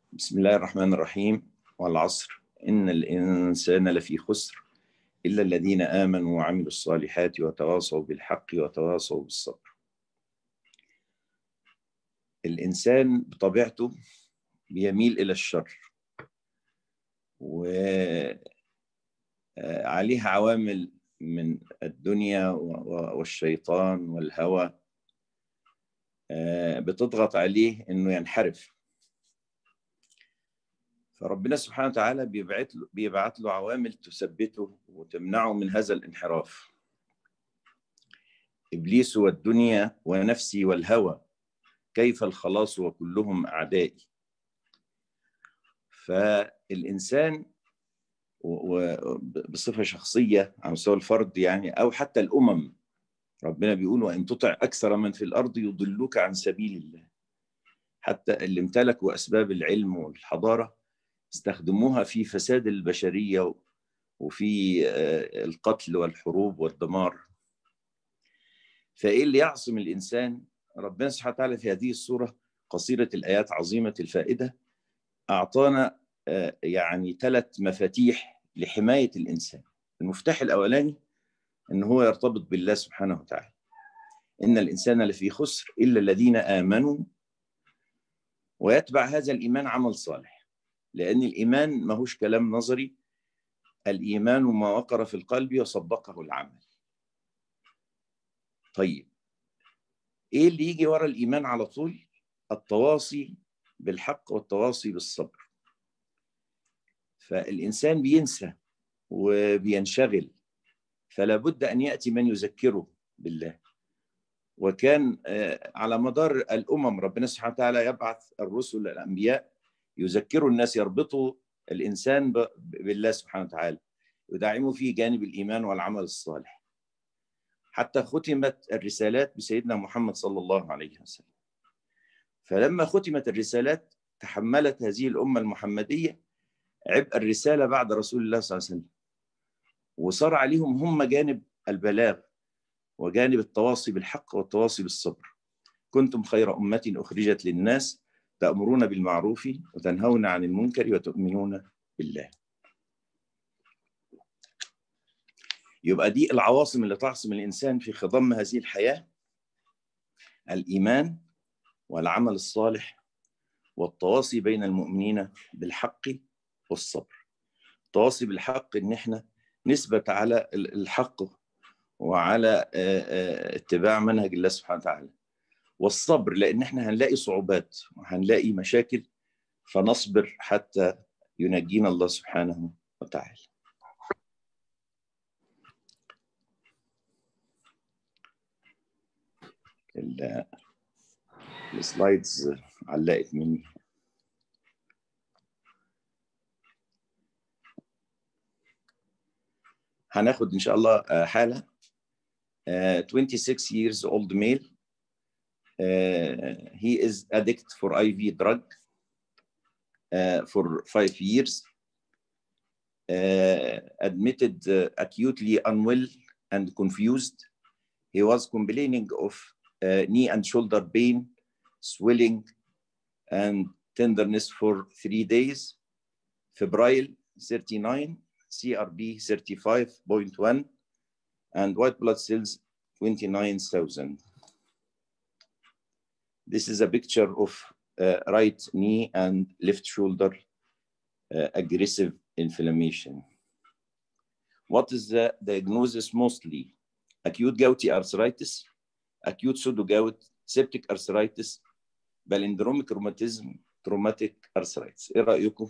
بسم الله الرحمن الرحيم. والعصر إن الإنسان لفي خسر إلا الذين آمنوا وعملوا الصالحات وتواصوا بالحق وتواصوا بالصبر. الإنسان بطبيعته بيميل إلى الشر، وعليها عوامل من الدنيا والشيطان والهوى بتضغط عليه إنه ينحرف. فربنا سبحانه وتعالى بيبعت له عوامل تثبته وتمنعه من هذا الانحراف. إبليس والدنيا ونفسي والهوى كيف الخلاص وكلهم أعدائي. فالإنسان بصفة شخصية على مستوى الفرد يعني، أو حتى الأمم، ربنا بيقول وإن تطع أكثر من في الأرض يضلوك عن سبيل الله. حتى اللي امتلكوا أسباب العلم والحضارة استخدموها في فساد البشرية وفي القتل والحروب والدمار. فإيه اللي يعصم الإنسان؟ ربنا سبحانه وتعالى في هذه السورة قصيرة الآيات عظيمة الفائدة أعطانا يعني 3 مفاتيح لحماية الإنسان. المفتاح الأولاني إن هو يرتبط بالله سبحانه وتعالى. إن الإنسان لفي خسر إلا الذين آمنوا، ويتبع هذا الإيمان عمل صالح، لأن الإيمان ماهوش كلام نظري. الإيمان ما وقر في القلب وصدقه العمل. طيب إيه اللي يجي ورا الإيمان على طول؟ التواصي بالحق والتواصي بالصبر. فالإنسان بينسى وبينشغل، فلا بد أن يأتي من يذكره بالله. وكان على مدار الأمم ربنا سبحانه وتعالى يبعث الرسل الأنبياء يذكروا الناس، يربطوا الإنسان بالله سبحانه وتعالى، يدعموا فيه جانب الإيمان والعمل الصالح. حتى ختمت الرسالات بسيدنا محمد صلى الله عليه وسلم. فلما ختمت الرسالات تحملت هذه الأمة المحمدية عبء الرسالة بعد رسول الله صلى الله عليه وسلم، وصار عليهم هم جانب البلاغ وجانب التواصي بالحق والتواصي بالصبر. كنتم خير أمة أخرجت للناس تأمرون بالمعروف وتنهون عن المنكر وتؤمنون بالله. يبقى دي العواصم اللي تعصم الإنسان في خضم هذه الحياة: الإيمان والعمل الصالح والتواصي بين المؤمنين بالحق والصبر. التواصي بالحق إن احنا نثبت على الحق وعلى اتباع منهج الله سبحانه وتعالى، والصبر لأن احنا هنلاقي صعوبات وهنلاقي مشاكل، فنصبر حتى ينجينا الله سبحانه وتعالى. السلايدز علقت مني. هناخد إن شاء الله حالة 26 years old male. He is addict for IV drug for 5 years. Admitted acutely unwell and confused. He was complaining of knee and shoulder pain, swelling, and tenderness for 3 days. Febrile 39, CRP 35.1, and white blood cells 29,000. This is a picture of right knee and left shoulder aggressive inflammation. What is the diagnosis? Mostly acute gouty arthritis, acute pseudogout, septic arthritis, palindromic rheumatism, traumatic arthritis. ايه رأيكم؟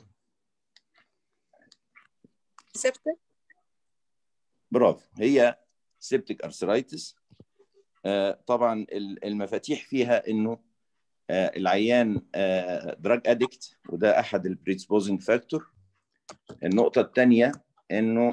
سبتك. برافو، هي septic arthritis. طبعا المفاتيح فيها انه العيان دراج ادكت، وده احد البريدسبوزنج فاكتور. النقطة الثانية انه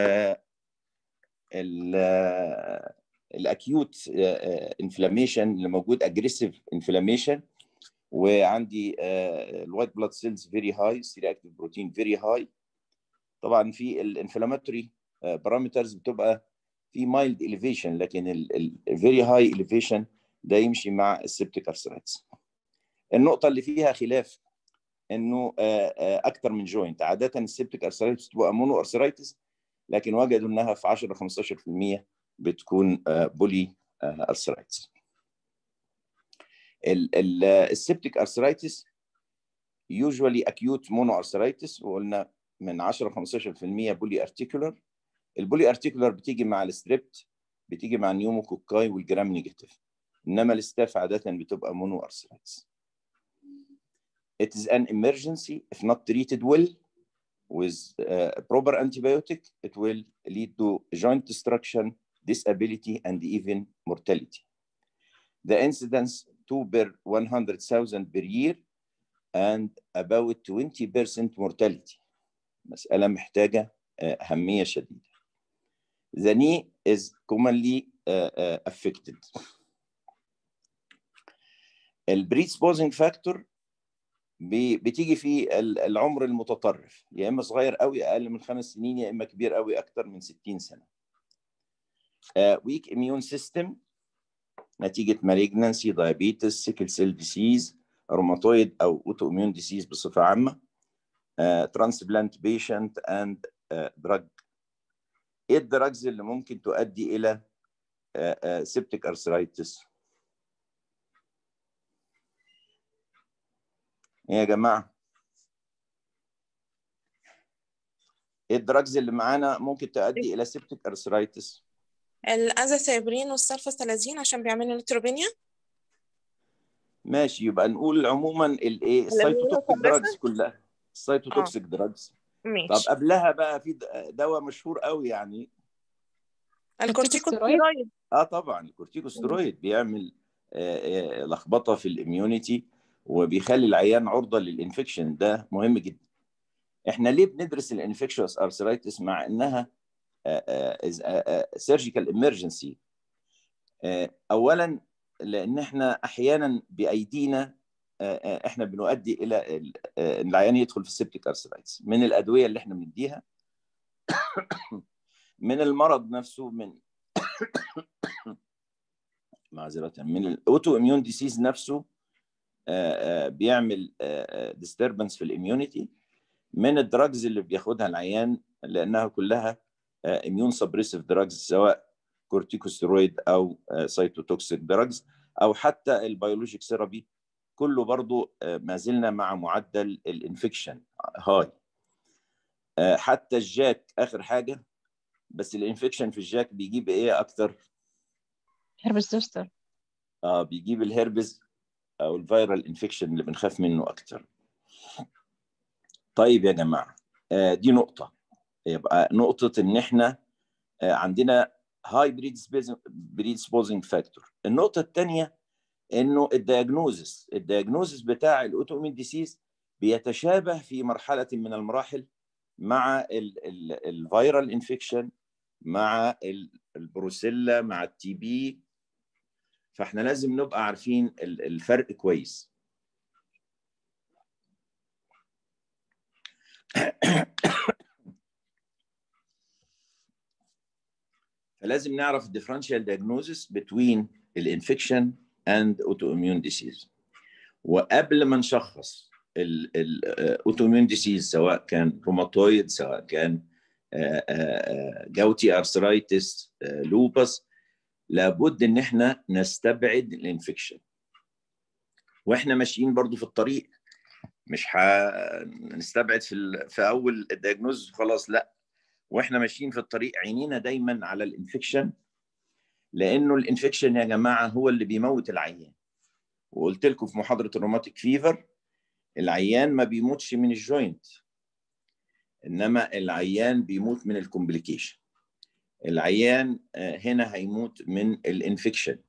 الاكيوت انفلاميشن اللي موجود اجريسيف انفلاميشن، وعندي الوايت بلاد سيلز فيري هاي، سي رياكتيف بروتين فيري هاي. طبعا في الانفلاماتوري بارامترز بتبقى في مايلد اليفيشن، لكن الفيري هاي اليفيشن ده يمشي مع السبتيك ارثرايتس. النقطة اللي فيها خلاف انه اكتر من جوينت. عاده السيبتيك ارثرايتس بتبقى مونو ارثرايتس، لكن وجدوا انها في 10 15% بتكون بولي ارثرايتس. السيبتيك ارثرايتس يوجوالي اكيوت مونو ارثرايتس، وقلنا من 10 15% بولي ارتيكولار. البولي ارتيكولار بتيجي مع الستريبت، بتيجي مع النيوموكوكاي والجرام نيجاتيف، انما الستاف عاده بتبقى مونو ارثرايتس. It is an emergency if not treated well with proper antibiotic. It will lead to joint destruction, disability, and even mortality. The incidence 2 per 100,000 per year and about 20% mortality. مسألة محتاجة أهمية شديدة. The knee is commonly affected. البريسبوزنج فاكتور بتيجي في العمر المتطرف، يا اما صغير قوي اقل من 5 سنين، يا اما كبير قوي اكتر من 60 سنه. ويك اميون سيستم نتيجه مالجنسي، دايابيتس، سيكل سيل ديسيز، روماتويد او اوتو اميون ديسيز بصفه عامه، ترانسبلانت بيشنت اند دراج. ايه الدراجز اللي ممكن تؤدي الى سيبتيك ارثرايتس؟ ايه يا جماعه؟ ايه الدراجز اللي معانا ممكن تؤدي الى سيبتيك ارثرايتس؟ الازاثيبرين والسلفاسلازين عشان بيعملوا نيتروبينيا. ماشي، يبقى نقول عموما الايه السيتوتوكسيك دراجز كلها، السيتوتوكسيك دراجز. طب ماشي. قبلها بقى في دواء مشهور قوي يعني، الكورتيكوستيرويد. طبعا الكورتيكوستيرويد بيعمل لخبطه في الاميونيتي وبيخلي العيان عرضه للانفكشن. ده مهم جدا. احنا ليه بندرس الانفكشوس ارثرايتس مع انها سيرجيكال امرجنسي؟ اولا لان احنا احيانا بايدينا احنا بنؤدي الى ان العيان يدخل في السيبتيك ارثرايتس من الادويه اللي احنا بنديها، من المرض نفسه، من معذره، من الاوتو اميون ديسيز نفسه بيعمل ديستربنس في الاميونيتي، من الدراجز اللي بياخدها العيان لانها كلها اميون سبريسيف دراجز، سواء كورتيكوستيرويد او سيتوتوكسيك دراجز او حتى البيولوجيك ثيرابي، كله برضو ما زلنا مع معدل الانفكشن هاي. حتى الجاك اخر حاجه، بس الانفكشن في الجاك بيجيب ايه اكتر؟ هربس زوستر. بيجيب الهربس او الفيرال انفكشن اللي بنخاف منه اكتر. طيب يا جماعه، دي نقطه. يبقى نقطه ان احنا عندنا هاي بريدسبوزنج فاكتور. النقطه الثانيه انه الدياجنوزس بتاع الاوتومين ديسيز بيتشابه في مرحله من المراحل مع الفيرال انفكشن، مع البروسيلا، مع التي بي. فاحنا لازم نبقى عارفين الفرق كويس. فلازم نعرف الديفرنشال دياجنوزس بين الانفكشن اند اوتوميون ديسيز. وقبل ما نشخص الاوتوميون ديسيز، سواء كان روماتويد، سواء كان جاوتي ارثرايتس، لوبس، لابد ان احنا نستبعد الانفكشن. واحنا ماشيين برضو في الطريق مش هنستبعد في اول الدياجنوز خلاص، لا، واحنا ماشيين في الطريق عينينا دايما على الانفكشن، لانه الانفكشن يا جماعه هو اللي بيموت العيان. وقلت لكم في محاضره الروماتيك فيفر، العيان ما بيموتش من الجوينت، انما العيان بيموت من الكومبليكيشن. العيان هنا هيموت من الانفكشن.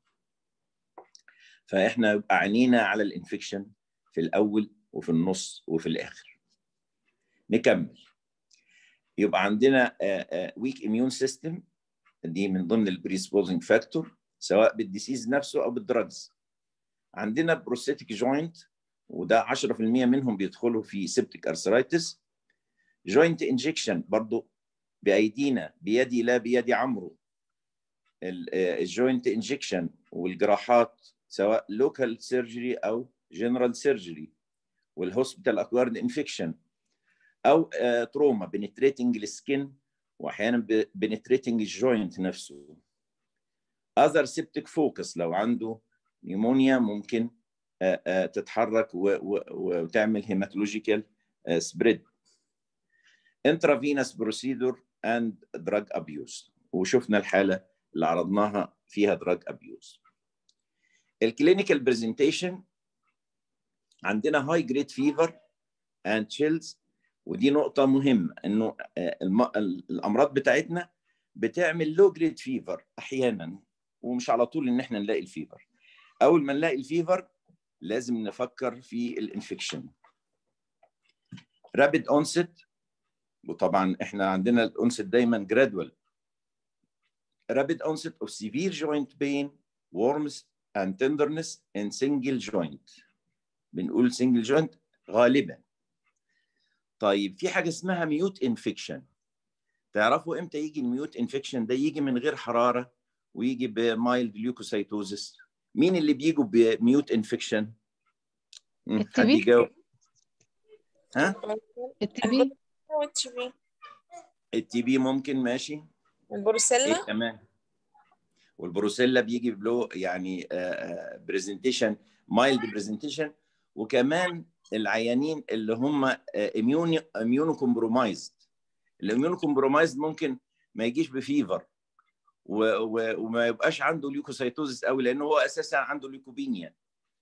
فاحنا يبقى عينينا على الانفكشن في الاول وفي النص وفي الاخر. نكمل. يبقى عندنا ويك اميون سيستم، دي من ضمن البريسبوزنج فاكتور، سواء بالديسيز نفسه او بالدراجز. عندنا بروستاتيك جوينت، وده 10% منهم بيدخلوا في سيبتيك ارثرايتس. جوينت انجكشن برضو بايدينا، بيدي لا بيد عمرو. الجوينت انجكشن والجراحات، سواء لوكال سيرجري او جنرال سيرجري، والهوسبيتال اكوارد انفكشن، او تروما بنتريتنج السكين واحيانا بنتريتنج الجوينت نفسه. اذر سيبتيك فوكس، لو عنده نيمونيا ممكن تتحرك وتعمل هيماتولوجيكال سبريد. intravenous procedure and drug abuse، وشفنا الحالة اللي عرضناها فيها drug abuse. الكلينيكال برزنتيشن عندنا high grade fever and chills، ودي نقطة مهمة إنه الأمراض بتاعتنا بتعمل low grade fever أحيانا، ومش على طول إن إحنا نلاقي الفيفر. أول ما نلاقي الفيفر لازم نفكر في الانفكشن. rapid onset، وطبعا احنا عندنا الانست دايما gradual. rapid onset of severe joint pain, warmth and tenderness in single joint. بنقول single joint غالبا. طيب في حاجه اسمها ميوت انفكشن. تعرفوا امتى يجي الميوت انفكشن ده؟ يجي من غير حراره ويجي بمايلد ليوكوسايتوزس. مين اللي بيجوا بميوت انفكشن؟ حد يجاوب؟ ها؟ التي بي ممكن، ماشي. البروسيلا. ايه كمان؟ والبروسيلا بيجي بلو يعني برزنتيشن، مايلد برزنتيشن. وكمان العيانين اللي هم اميونو كومبرومايزد. الاميونو كومبرومايزد ممكن ما يجيش بفيفر وما يبقاش عنده ليوكوسايتوزس قوي، لانه هو اساسا عنده ليوكوبينيا.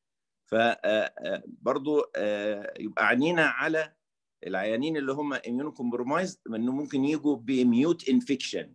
فبرضه يبقى عينينا على العيانين اللي هم اميونو كومبرومايزد انه ممكن يجوا بميوت انفكشن.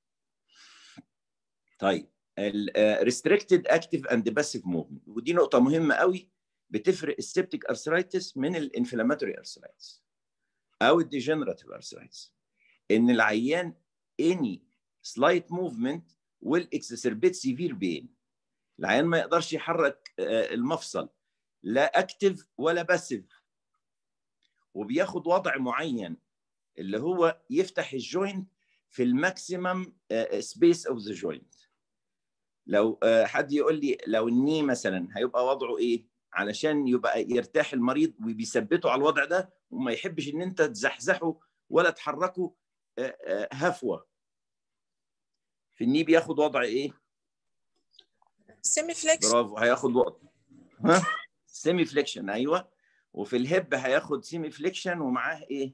طيب restricted active and passive movement، ودي نقطة مهمة قوي بتفرق السيبتيك ارثرايتس من الانفلاماتوري ارثرايتس أو الديجنراتيف ارثرايتس. إن العيان any slight movement will exacerbate severe pain. العيان ما يقدرش يحرك المفصل لا اكتف ولا باسيف، وبياخد وضع معين اللي هو يفتح الجوينت في الماكسيمم سبيس اوف ذا جوينت. لو حد يقول لي لو الني مثلا هيبقى وضعه ايه علشان يبقى يرتاح المريض وبيثبته على الوضع ده وما يحبش ان انت تزحزحه ولا تحركه هفوه. في الني بياخد وضع ايه؟ سيمي فليكشن. برافو، هياخد وقت. ها؟ سيمي فليكشن، ايوه. وفي الهب هياخد سيمي فليكشن ومعاه ايه؟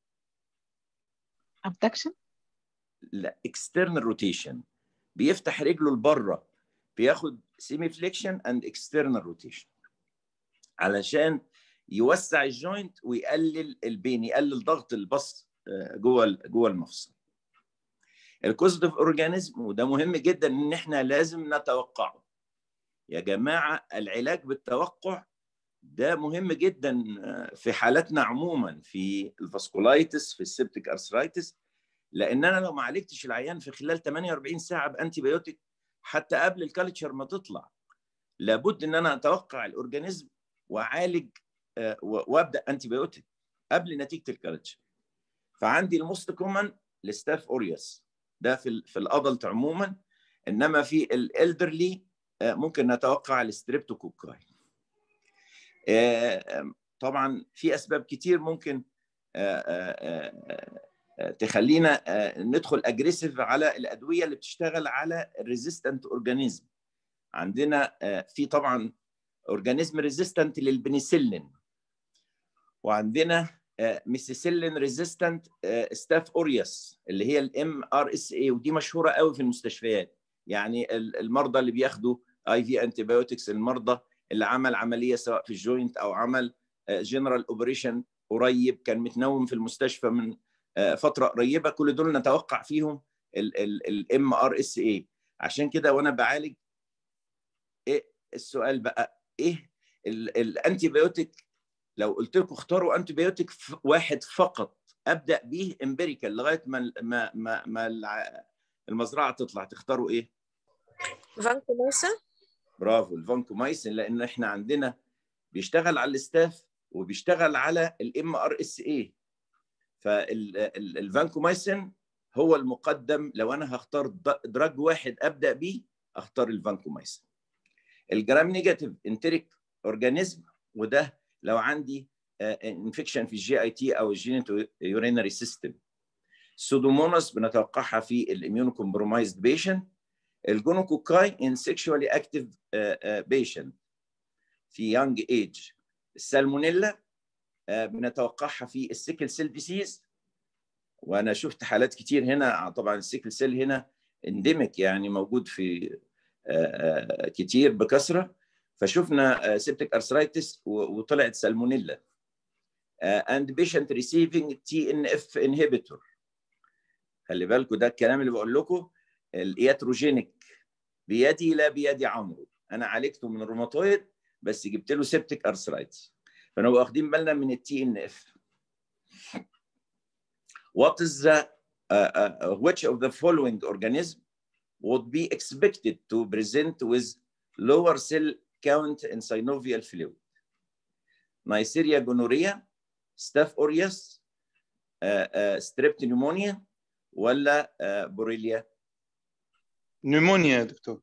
abduction. لا، اكسترنال روتيشن. بيفتح رجله لبره، بياخد سيمي فليكشن اند اكسترنال روتيشن علشان يوسع الجوينت ويقلل البين، يقلل ضغط البص جوه المفصل. الكوزيتيف اورجانيزم، وده مهم جدا ان احنا لازم نتوقعه يا جماعه. العلاج بالتوقع ده مهم جدا في حالاتنا عموما، في الفاسكولايتس، في السيبتيك ارثرايتس، لان انا لو ما عالجتش العيان في خلال 48 ساعه بانتي بايوتيك حتى قبل الكالتشر ما تطلع، لابد ان انا اتوقع الاورجانيزم واعالج وابدا انتي بايوتيك قبل نتيجه الكالتشر. فعندي الموست كومن الستاف اوريوس ده في الادلت عموما، انما في الالدرلي ممكن نتوقع الستريبتوكوكاي. طبعا في اسباب كتير ممكن تخلينا ندخل اجريسيف على الادويه اللي بتشتغل على الريزيستنت اورجانيزم. عندنا في طبعا اورجانيزم ريزيستنت للبنسلين، وعندنا ميسيسيلين ريزيستنت ستاف اوريوس اللي هي الام ار اس اي، ودي مشهوره قوي في المستشفيات. يعني المرضى اللي بياخدوا اي في انتي بايوتكس، المرضى اللي عمل عمليه سواء في الجوينت او عمل جنرال اوبريشن قريب، كان متنوم في المستشفى من فتره قريبه، كل دول نتوقع فيهم الام ار اس اي. عشان كده وانا بعالج ايه السؤال بقى، ايه الانتي بايوتيك؟ لو قلت لكم اختاروا انتي بايوتيك واحد فقط ابدا بيه امبيريكال لغايه ما المزرعه تطلع، تختاروا ايه؟ فانكومايسين. برافو، الفانكومايسين، لان احنا عندنا بيشتغل على الستاف وبيشتغل على الام ار اس اي. فالفانكومايسين هو المقدم. لو انا هختار دراج واحد ابدا بيه اختار الفانكومايسين. الجرام نيجاتيف انتريك اورجانيزم، وده لو عندي انفكشن في الجي اي تي او الجينيتو يورينري سيستم. السودوموناس بنتوقعها في الاميونو كومبرومايزد بيشنت. الجونوكوكاي ان سيكشوالي اكتيف بيشنت في يونج ايج. السالمونيلا بنتوقعها في السيكل سيل ديسيز، وانا شفت حالات كتير هنا. طبعا السيكل سيل هنا انديميك، يعني موجود في كتير بكثره، فشفنا سيبتيك ارثرايتس وطلعت سالمونيلا. and patient receiving TNF inhibitor. خلي بالكم ده الكلام اللي بقول لكم، الياتروجينيك بيدي لا بيدي عمرو، انا عالجته من الروماتويد بس جبت له سيبتيك ارثرايتس، فنبقى واخدين بالنا من التي ان اف. What is the which of the following organism would be expected to present with lower cell count in synovial fluid? Neisseria gonorrhea, Staph aureus, strep pneumonia ولا بوريليا؟ نيمونيا يا دكتور.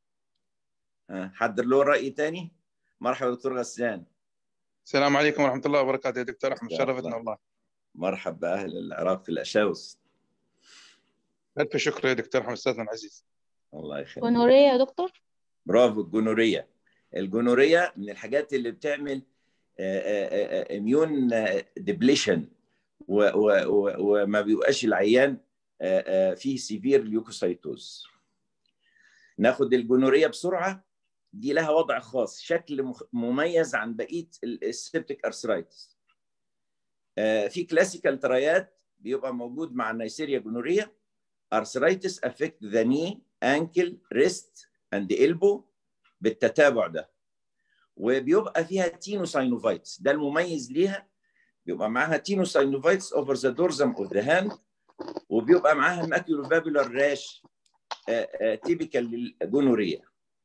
حد له رأي تاني؟ مرحبا دكتور غسان. السلام عليكم ورحمة الله وبركاته يا دكتور أحمد، شرفتنا والله. مرحبا بأهل العراق في الأشاوس. ألف شكر يا دكتور أحمد أستاذنا العزيز. الله يخليك. جونوريا يا دكتور. برافو، الجونوريا. الجونوريا من الحاجات اللي بتعمل اميون ديبليشن وما بيبقاش العيان فيه سيفير ليوكوسايتوز. ناخد الجونوريا بسرعه، دي لها وضع خاص، شكل مميز عن بقيه السيبتيك ارثرايتس. في كلاسيكال ترايات بيبقى موجود مع النيسيريا جونوريا. arthritis affect the knee, ankle, wrist and elbow بالتتابع ده، وبيبقى فيها تينوساينوفايتس، ده المميز ليها، بيبقى معاها تينوساينوفايتس over the dorsum of the hand، وبيبقى معاها ماكيولوفابولار راش تيبيكال للجونوريا.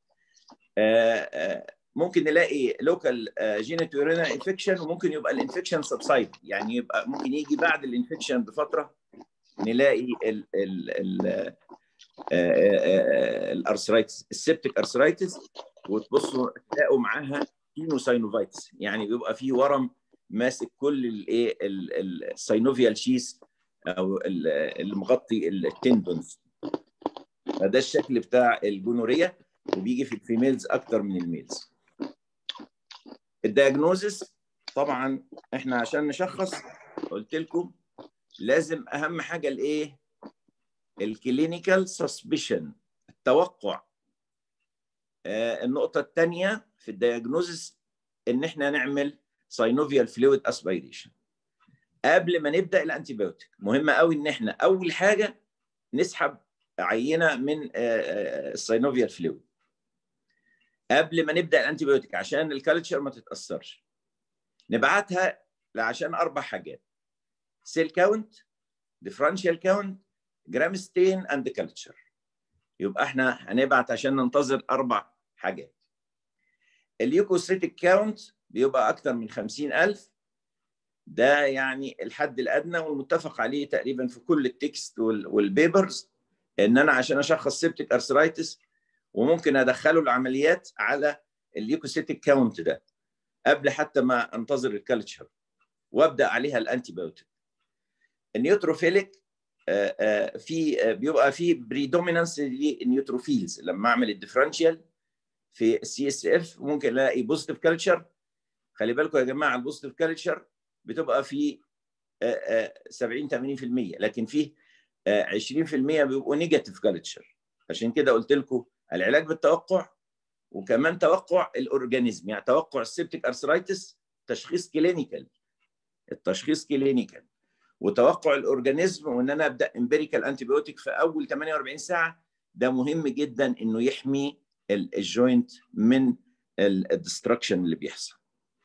ممكن نلاقي لوكال جينيتو يورينري انفكشن، وممكن يبقى الانفكشن سبسايد، يعني يبقى ممكن يجي بعد الانفكشن بفتره نلاقي الارثرايتس، السيبتيك ارثرايتس، وتبصوا تلاقوا معاها تينوساينوفايتس، يعني بيبقى فيه ورم ماسك كل الايه الساينوفيال شيس او المغطي التندونز. فده الشكل بتاع الجونوريا، وبيجي في الفيميلز اكتر من الميلز. الدياجنوزس طبعا احنا عشان نشخص قلت لكم لازم اهم حاجه الايه؟ الكلينيكال سسبشن، التوقع. النقطه الثانيه في الدياجنوزس ان احنا نعمل ساينوفيال فلويد اسبيريشن قبل ما نبدا الانتيبيوتيك. مهم قوي ان احنا اول حاجه نسحب عينه من الساينوفيال فلويد قبل ما نبدا الانتيبيوتيك عشان الكالتشر ما تتاثرش. نبعتها عشان 4 حاجات: سيل كاونت، ديفرنشال كاونت، جرام ستين اند كالتشر. يبقى احنا هنبعت عشان ننتظر 4 حاجات. اليوكوسيتيك كاونت بيبقى اكتر من 50,000، ده يعني الحد الادنى والمتفق عليه تقريبا في كل التكست والبيبرز، ان انا عشان اشخص سيبتيك ارثرايتس وممكن ادخله العمليات على اليوكوسيتيك كاونت ده قبل حتى ما انتظر الكالتشر وابدا عليها الانتيبيوتيك. النيوتروفيليك في بيبقى في بريدومينانس للنيوتروفيلز. لما اعمل الديفرنشال في السي اس اف ممكن الاقي بوزيتيف كالتشر. خلي بالكم يا جماعه، البوزيتيف كالتشر بتبقى في 70-80%، لكن فيه 20% بيبقوا نيجاتيف كالتشر. عشان كده قلت لكم العلاج بالتوقع، وكمان توقع الاورجانيزم، يعني توقع السيبتيك ارثرايتس تشخيص كلينيكال، التشخيص كلينيكال، وتوقع الاورجانيزم، وان انا ابدا امبيريكال انتيبيوتيك في اول 48 ساعه. ده مهم جدا انه يحمي الجوينت من الدستركشن اللي بيحصل.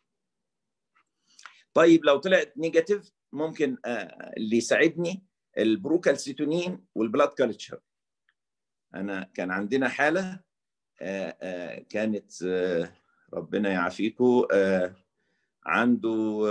طيب لو طلعت نيجاتيف ممكن اللي يساعدني البروكالسيتونين والبلاد كالتشر. انا كان عندنا حاله كانت ربنا يعافيكم عنده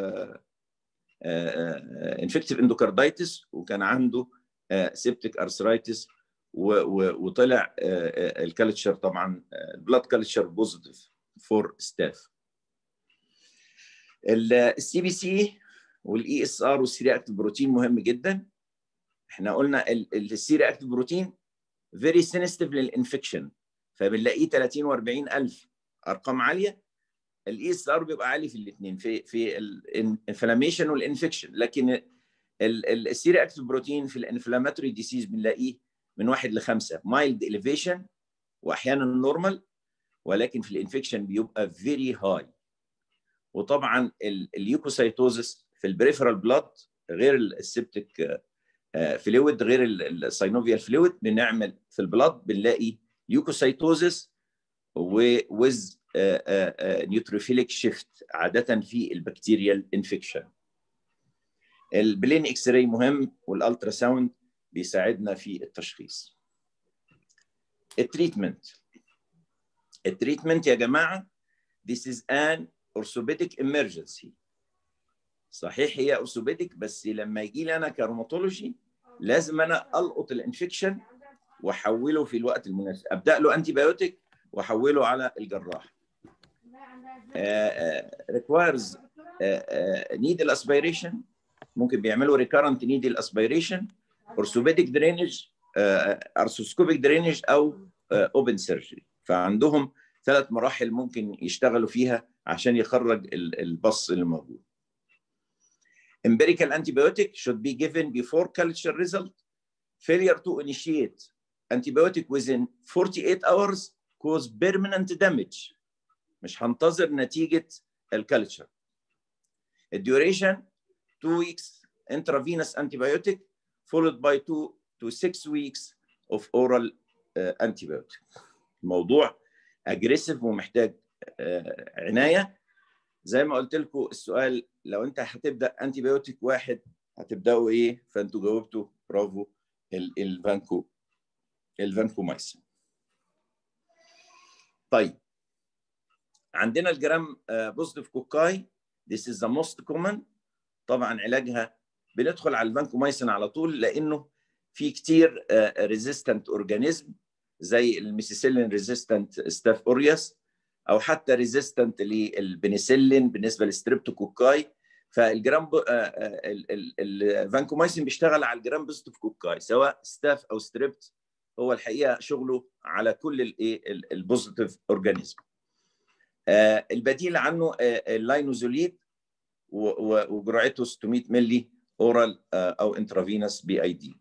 انفكتيف اندوكاردايتس، وكان عنده سيبتيك ارثرايتس، وطلع الكالتشر طبعا البلاد كالتشر بوزيتيف فور ستاف. السي بي سي والاي اس ار والسي رياكتيف بروتين مهم جدا. احنا قلنا السي رياكتيف بروتين فيري سينستيف للانفكشن، فبنلاقيه 30 و40 الف ارقام عاليه. الاي اس ار بيبقى عالي في الاثنين، في الانفلاميشن والانفكشن، لكن السي رياكتيف بروتين في الانفلاماتوري ديسيز بنلاقيه من 1 ل 5 مايلد اليفيشن واحيانا نورمال، ولكن في الانفكشن بيبقى فيري هاي. وطبعا اليوكوسايتوزس في البريفرال بلاد غير السبتيك فلويد، غير الساينوفيال فلويد، بنعمل في البلاد بنلاقي ليوكوسايتوزس وويز نيوتروفيليك شيفت عاده في البكتيريال انفكشن. البلين اكس راي مهم، والالترا ساوند بيساعدنا في التشخيص. التريتمنت يا جماعه this is an orthopedic emergency. صحيح هي orthopedic، بس لما يجي لي انا كروماتولوجي لازم انا القط الانفكشن واحوله في الوقت المناسب، ابدا له انتي بايوتيك واحوله على الجراح. requires needle aspiration، ممكن بيعملوا recurrent needle aspiration، orthopedic drainage، arthroscopic drainage او open surgery. فعندهم 3 مراحل ممكن يشتغلوا فيها عشان يخرج البص اللي موجود. Empirical antibiotic should be given before culture result. Failure to initiate antibiotic within 48 hours cause permanent damage. مش هنتظر نتيجة الكالتشر. الديوريشن 2 weeks intravenous antibiotic followed by 2 to 6 weeks of oral antibiotic. الموضوع اجريسيف ومحتاج عنايه. زي ما قلت لكم السؤال لو انت هتبدا انتي بايوتيك واحد هتبداوا ايه؟ فانتوا جاوبتوا برافو، الفانكومايسين. طيب عندنا الجرام بوزيتيف كوكاي، this is the most common. طبعا علاجها بندخل على الفانكومايسين على طول، لانه في كتير ريزيستنت اورجانيزم زي الميسيسيلين ريزيستنت ستاف اوريوس، او حتى ريزيستنت للبنسلين بالنسبه للستريبتوكوكاي. فالجرام الفانكومايسين بيشتغل على الجرام بوزيتيف كوكاي سواء ستاف او ستريبت، هو الحقيقه شغله على كل البوزيتيف اورجانيزم. البديل عنه اللاينوزوليد وجرعته 600 مللي اورال او انترافينوس بي اي دي.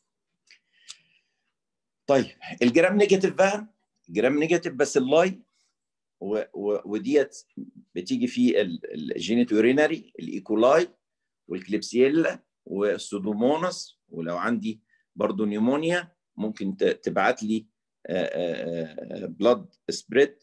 طيب الجرام نيجاتيف بقى، جرام نيجاتيف بس اللاي وديت بتيجي في الجينيتورينري، الايكولاي والكليبسييلا والسودوموناس، ولو عندي برضو نيمونيا ممكن تبعت لي بلاد سبريد،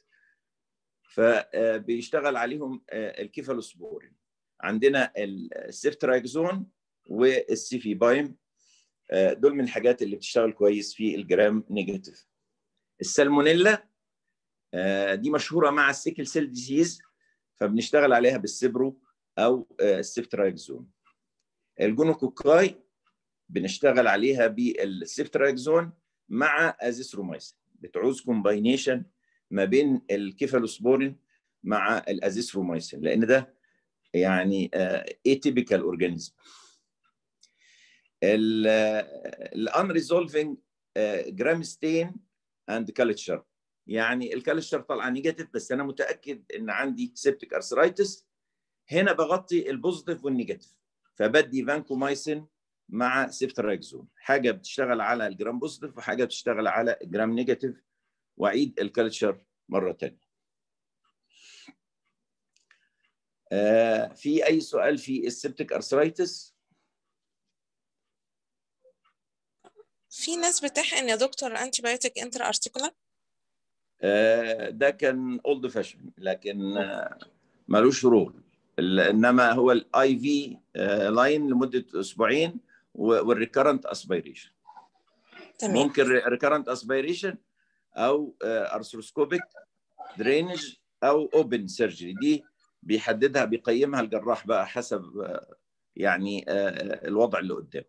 فبيشتغل عليهم الكيفالوسبورين. عندنا السيفترايكزون والسيفيبايم، دول من الحاجات اللي بتشتغل كويس في الجرام نيجاتيف. السالمونيلا دي مشهوره مع السيكل سيل ديزيز، فبنشتغل عليها بالسيبرو او السيفترايكزون. الجونوكوكاي بنشتغل عليها بالسيفترايكزون مع ازيثروميسين، بتعوز كومباينيشن ما بين الكيفالوسبورين مع الازيثروميسين، لان ده يعني اتيبيكال اورجانيزم. الانريزولفنج جرام ستين اند كالتشر، يعني الكالتشر طالعه نيجاتيف بس انا متاكد ان عندي سيبتيك ارثرايتس، هنا بغطي البوزيتيف والنيجاتيف، فبدي فانكومايسين مع سيفترايكزون، حاجه بتشتغل على الجرام بوزيتيف وحاجه بتشتغل على الجرام نيجاتيف، واعيد الكالتشر مره ثانيه. في اي سؤال في السيبتيك ارثرايتس؟ في ناس بتحقن يا دكتور انتي بايوتيك انترا ارتيكولار. ده كان اولد فاشن، لكن ملوش رول، انما هو الاي في لاين لمده اسبوعين والريكرنت اسبيريشن. ممكن ريكرنت اسبيريشن او ارثروسكوبيك درينج او اوبن سيرجري، دي بيحددها بيقيمها الجراح بقى حسب يعني الوضع اللي قدامه.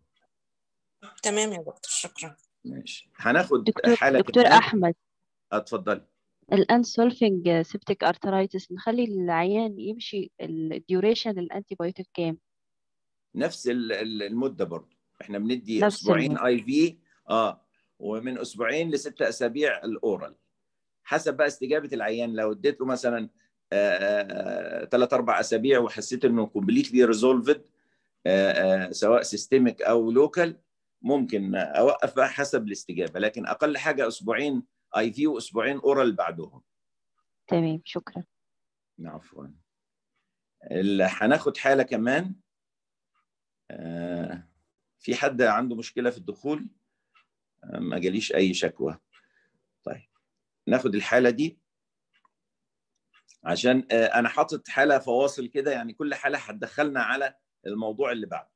تمام يا دكتور، شكرا. ماشي، هناخد دكتور حاله دكتور كمان. احمد، اتفضلي. الانسولفينج سيبتيك ارترايتس نخلي العيان يمشي الديوريشن الانتيبيوتيك كام؟ نفس المده برضه، احنا بندي نفس اسبوعين المدة. اي في، ومن اسبوعين ل6 اسابيع الاورال، حسب بقى استجابه العيان. لو اديت له مثلا 3-4 اسابيع وحسيت انه كومبليتلي ريزولفد، سواء سيستميك او لوكال، ممكن اوقف بقى حسب الاستجابه، لكن اقل حاجه اسبوعين اي في واسبوعين اورال بعدهم. تمام، شكرا. عفوا. هناخد حاله كمان. في حد عنده مشكله في الدخول؟ ما جاليش اي شكوى. طيب ناخد الحاله دي، عشان انا حاطط حاله فواصل كده، يعني كل حاله هتدخلنا على الموضوع اللي بعده.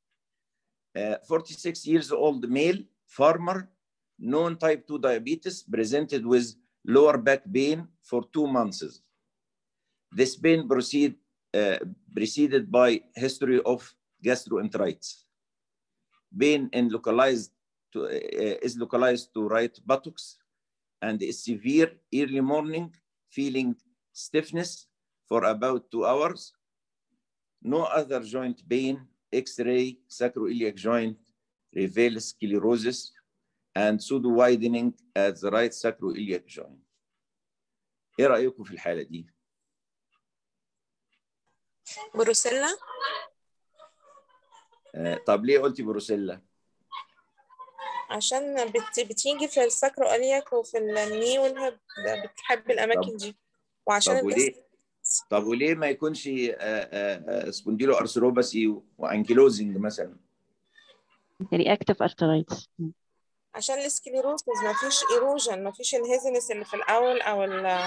46 years old male farmer, known type 2 diabetes, presented with lower back pain for 2 months. This pain preceded by history of gastroenteritis. Pain is localized to right buttocks and is severe early morning, feeling stiffness for about 2 hours. No other joint pain, X-ray, sacroiliac joint, reveals sclerosis and pseudo widening at the right sacroiliac joint. ايه رأيكم في الحالة دي؟ بروسيلا. طب ليه قلتي بروسيلا؟ عشان بتيجي في الساكروالياك وفي الني والهب، بتحب الاماكن دي، وعشان طب وليه ما يكونش سبونديلو ارثروباسي وانكيلوزنج مثلا؟ رياكتيف ارترايتس. عشان السكليروسيس مفيش ايروجن، مفيش الهيزنس اللي في الاول او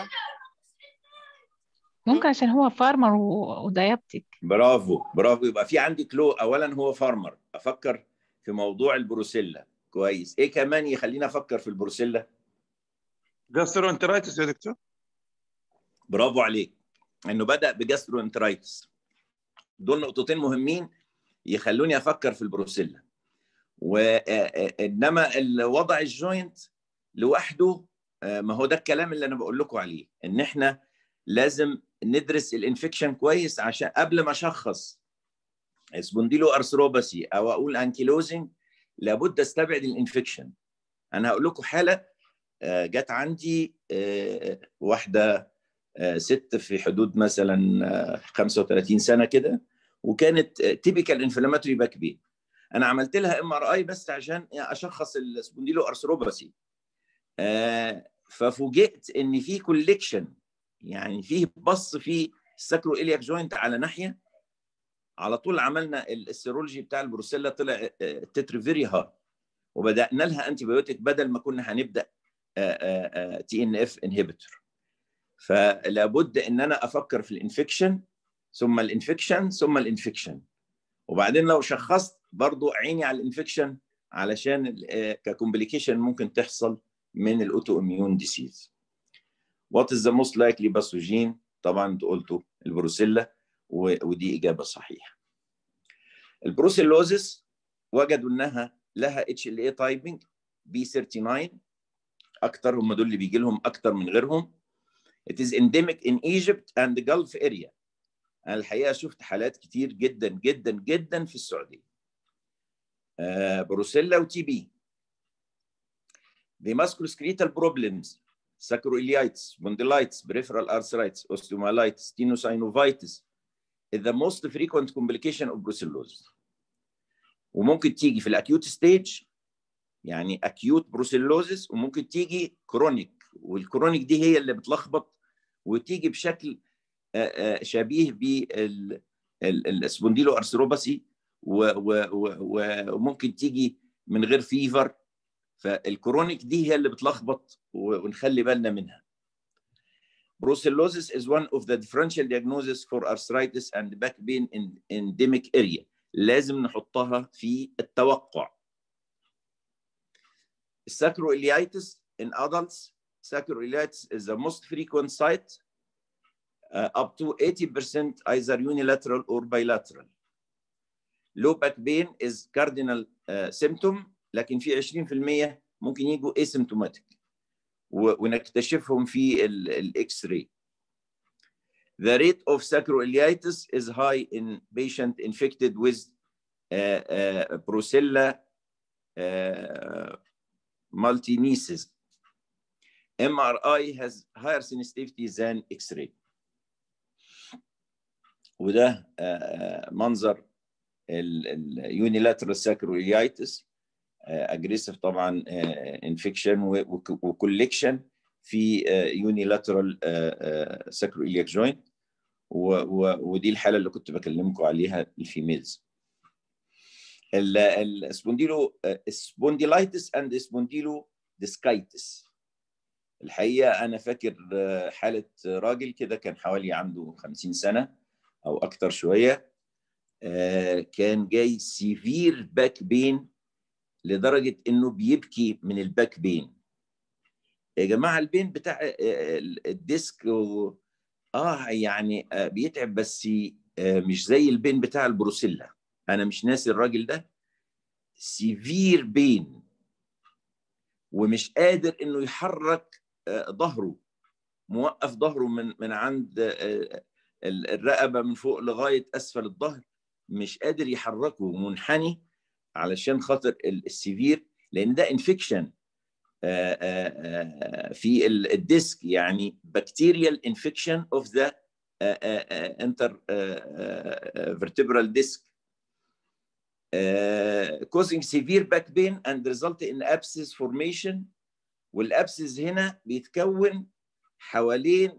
ممكن عشان هو فارمر وديابتيك. برافو برافو، يبقى في عندي كلو. اولا هو فارمر، افكر في موضوع البروسيلا كويس. ايه كمان يخلينا افكر في البروسيلا؟ جاسترونترايتس يا دكتور. برافو عليك، انه بدأ بجاسترونترايتس. دول نقطتين مهمين يخلوني افكر في البروسيلا. وانما الوضع الجوينت لوحده، ما هو ده الكلام اللي انا بقول لكم عليه، ان احنا لازم ندرس الانفكشن كويس عشان قبل ما اشخص سبونديلو ارثروباسي او اقول انكيلوزنج لابد استبعد الانفكشن. انا هقول لكم حاله جت عندي، واحده ست في حدود مثلا 35 سنه كده، وكانت تيبيكال انفلاماتوري باك بين. انا عملت لها MRI بس عشان اشخص السبونديلو ارثروباسي. ففوجئت ان في كوليكشن، يعني فيه بص في الساكرو إلياك جوينت على ناحيه. على طول عملنا السيرولوجي بتاع البروسيلا، طلع تتر فيري هاي، وبدانا لها انتي بايوتيك بدل ما كنا هنبدا TNF انهبيتور. فلا بد ان انا افكر في الانفكشن ثم الانفكشن ثم الانفكشن، وبعدين لو شخصت برضو عيني على الانفكشن، علشان ككومبليكيشن ممكن تحصل من الاوتو اميون ديسيز. وات از ذا موست لايكلي باثوجين؟ طبعا انتوا قلتوا البروسيلا، ودي اجابه صحيحه. البروسيلوزيس وجدوا انها لها HLA تايبنج B39 اكتر، هم دول اللي بيجي لهم اكتر من غيرهم. It is endemic in Egypt and the Gulf area. انا الحقيقه شفت حالات كتير جدا جدا جدا في السعوديه. بروسيلا وتي بي. The musculoskeletal problems, sacroiliitis, spondylitis, peripheral arthritis, osteomyelitis, tenosynovitis is the most frequent complication of brucellosis. وممكن تيجي في الاكيوت ستيج، يعني اكيوت بروسيلوزيس، وممكن تيجي كرونيك، والكرونيك دي هي اللي بتلخبط وتيجي بشكل شبيه بالسبونديلو ارثروباسي، وممكن تيجي من غير فيفر. فالكرونيك دي هي اللي بتلخبط ونخلي بالنا منها. Brucellosis is one of the differential diagnoses for arthritis and back pain in endemic area. لازم نحطها في التوقع. Sacroiliitis in adults, sacroiliitis is the most frequent site, up to 80% either unilateral or bilateral. Low back pain is cardinal symptom، لكن في 20% ممكن يجوا asymptomatic. ونكتشفهم في الاكس راي. The rate of sacroiliitis is high in patient infected with Brucella multinesis. MRI has higher sensitivity than X-ray. وده منظر اليونيلاترال ساكرويلايتس، اجريسيف طبعا انفكشن وكوليكشن في يونيلاترال ساكرويلياك جوينت، ودي الحاله اللي كنت بكلمكم عليها الفيميلز. السبونديلو سبونديلايتس اند سبونديلو ديسكايتس. الحقيقه انا فاكر حاله راجل كده كان حوالي عنده 50 سنه او اكتر شويه، كان جاي سيفير باك بين لدرجه انه بيبكي من الباك بين. يا جماعه البين بتاع الديسك يعني بيتعب، بس مش زي البين بتاع البروسيلا. انا مش ناسي الراجل ده، سيفير بين ومش قادر انه يحرك ظهره، موقف ظهره من عند الرقبه من فوق لغايه اسفل الظهر، مش قادر يحركه، منحني علشان خاطر السيفير، لان ده انفكشن في الديسك، يعني بكتيريال انفكشن اوف ذا انتر vertebral disc causing severe back pain and result in abscess formation. والابسس هنا بيتكون حوالين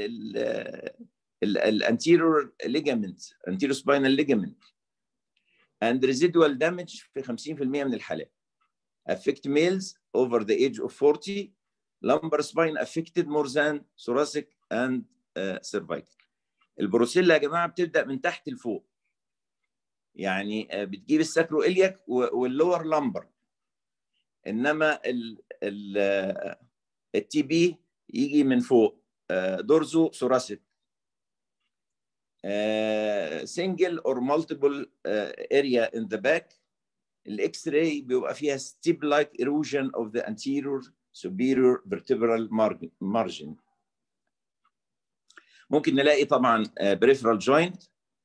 الانتيريور ليجامنت، anterior spinal ligament, and residual damage في 50% من الحالات. affect males over the age of 40. lumbar spine affected more than thoracic and cervical. البروسيلا يا جماعه بتبدا من تحت لفوق، يعني بتجيب الساكروإلياك واللور لامبر، انما التي بي يجي من فوق، دورزو ثوراسيك. single or multiple area in the back. الاكس راي بيبقى فيها steep like erosion of the anterior superior vertebral margin. ممكن نلاقي طبعا peripheral joint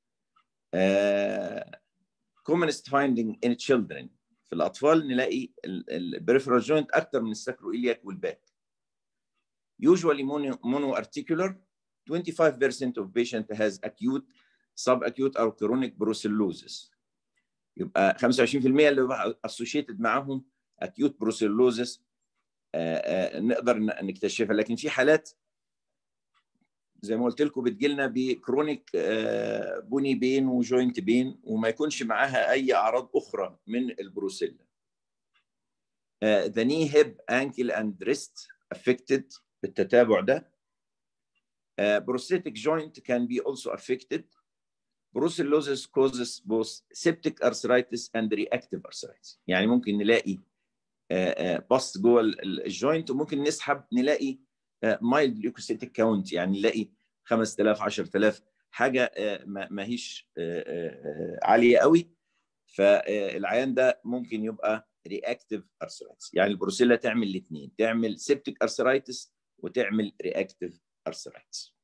commonest finding in children. في الأطفال نلاقي peripheral joint أكتر من الساكروإلياك والباك. usually monoarticular. 25% of patient has acute, subacute أو chronic brucellosis. يبقى 25% اللي بقى associated معاهم acute brucellosis نقدر نكتشفها، لكن في حالات زي ما قلت لكم بتجيلنا بكرونيك بوني بين وجوينت بين وما يكونش معاها اي اعراض اخرى من البروسيلا. the knee, hip, ankle and wrist affected بالتتابع ده. prosthetic joint can be also affected. brucellosis causes both septic arthritis and reactive arthritis. يعني ممكن نلاقي بسط جوه الجوينت، وممكن نسحب نلاقي مايلد ليوكوسيتيك كاونت، يعني نلاقي 5000 10000 حاجه ما هيش عاليه قوي. فالعيان ده ممكن يبقى رياكتيف ارثرايتس، يعني البروسيلا تعمل الاثنين، تعمل سيبتيك ارثرايتس وتعمل رياكتيف ارثرايتس.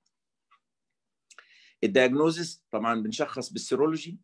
الدياجنوزس طبعا بنشخص بالسيرولوجي،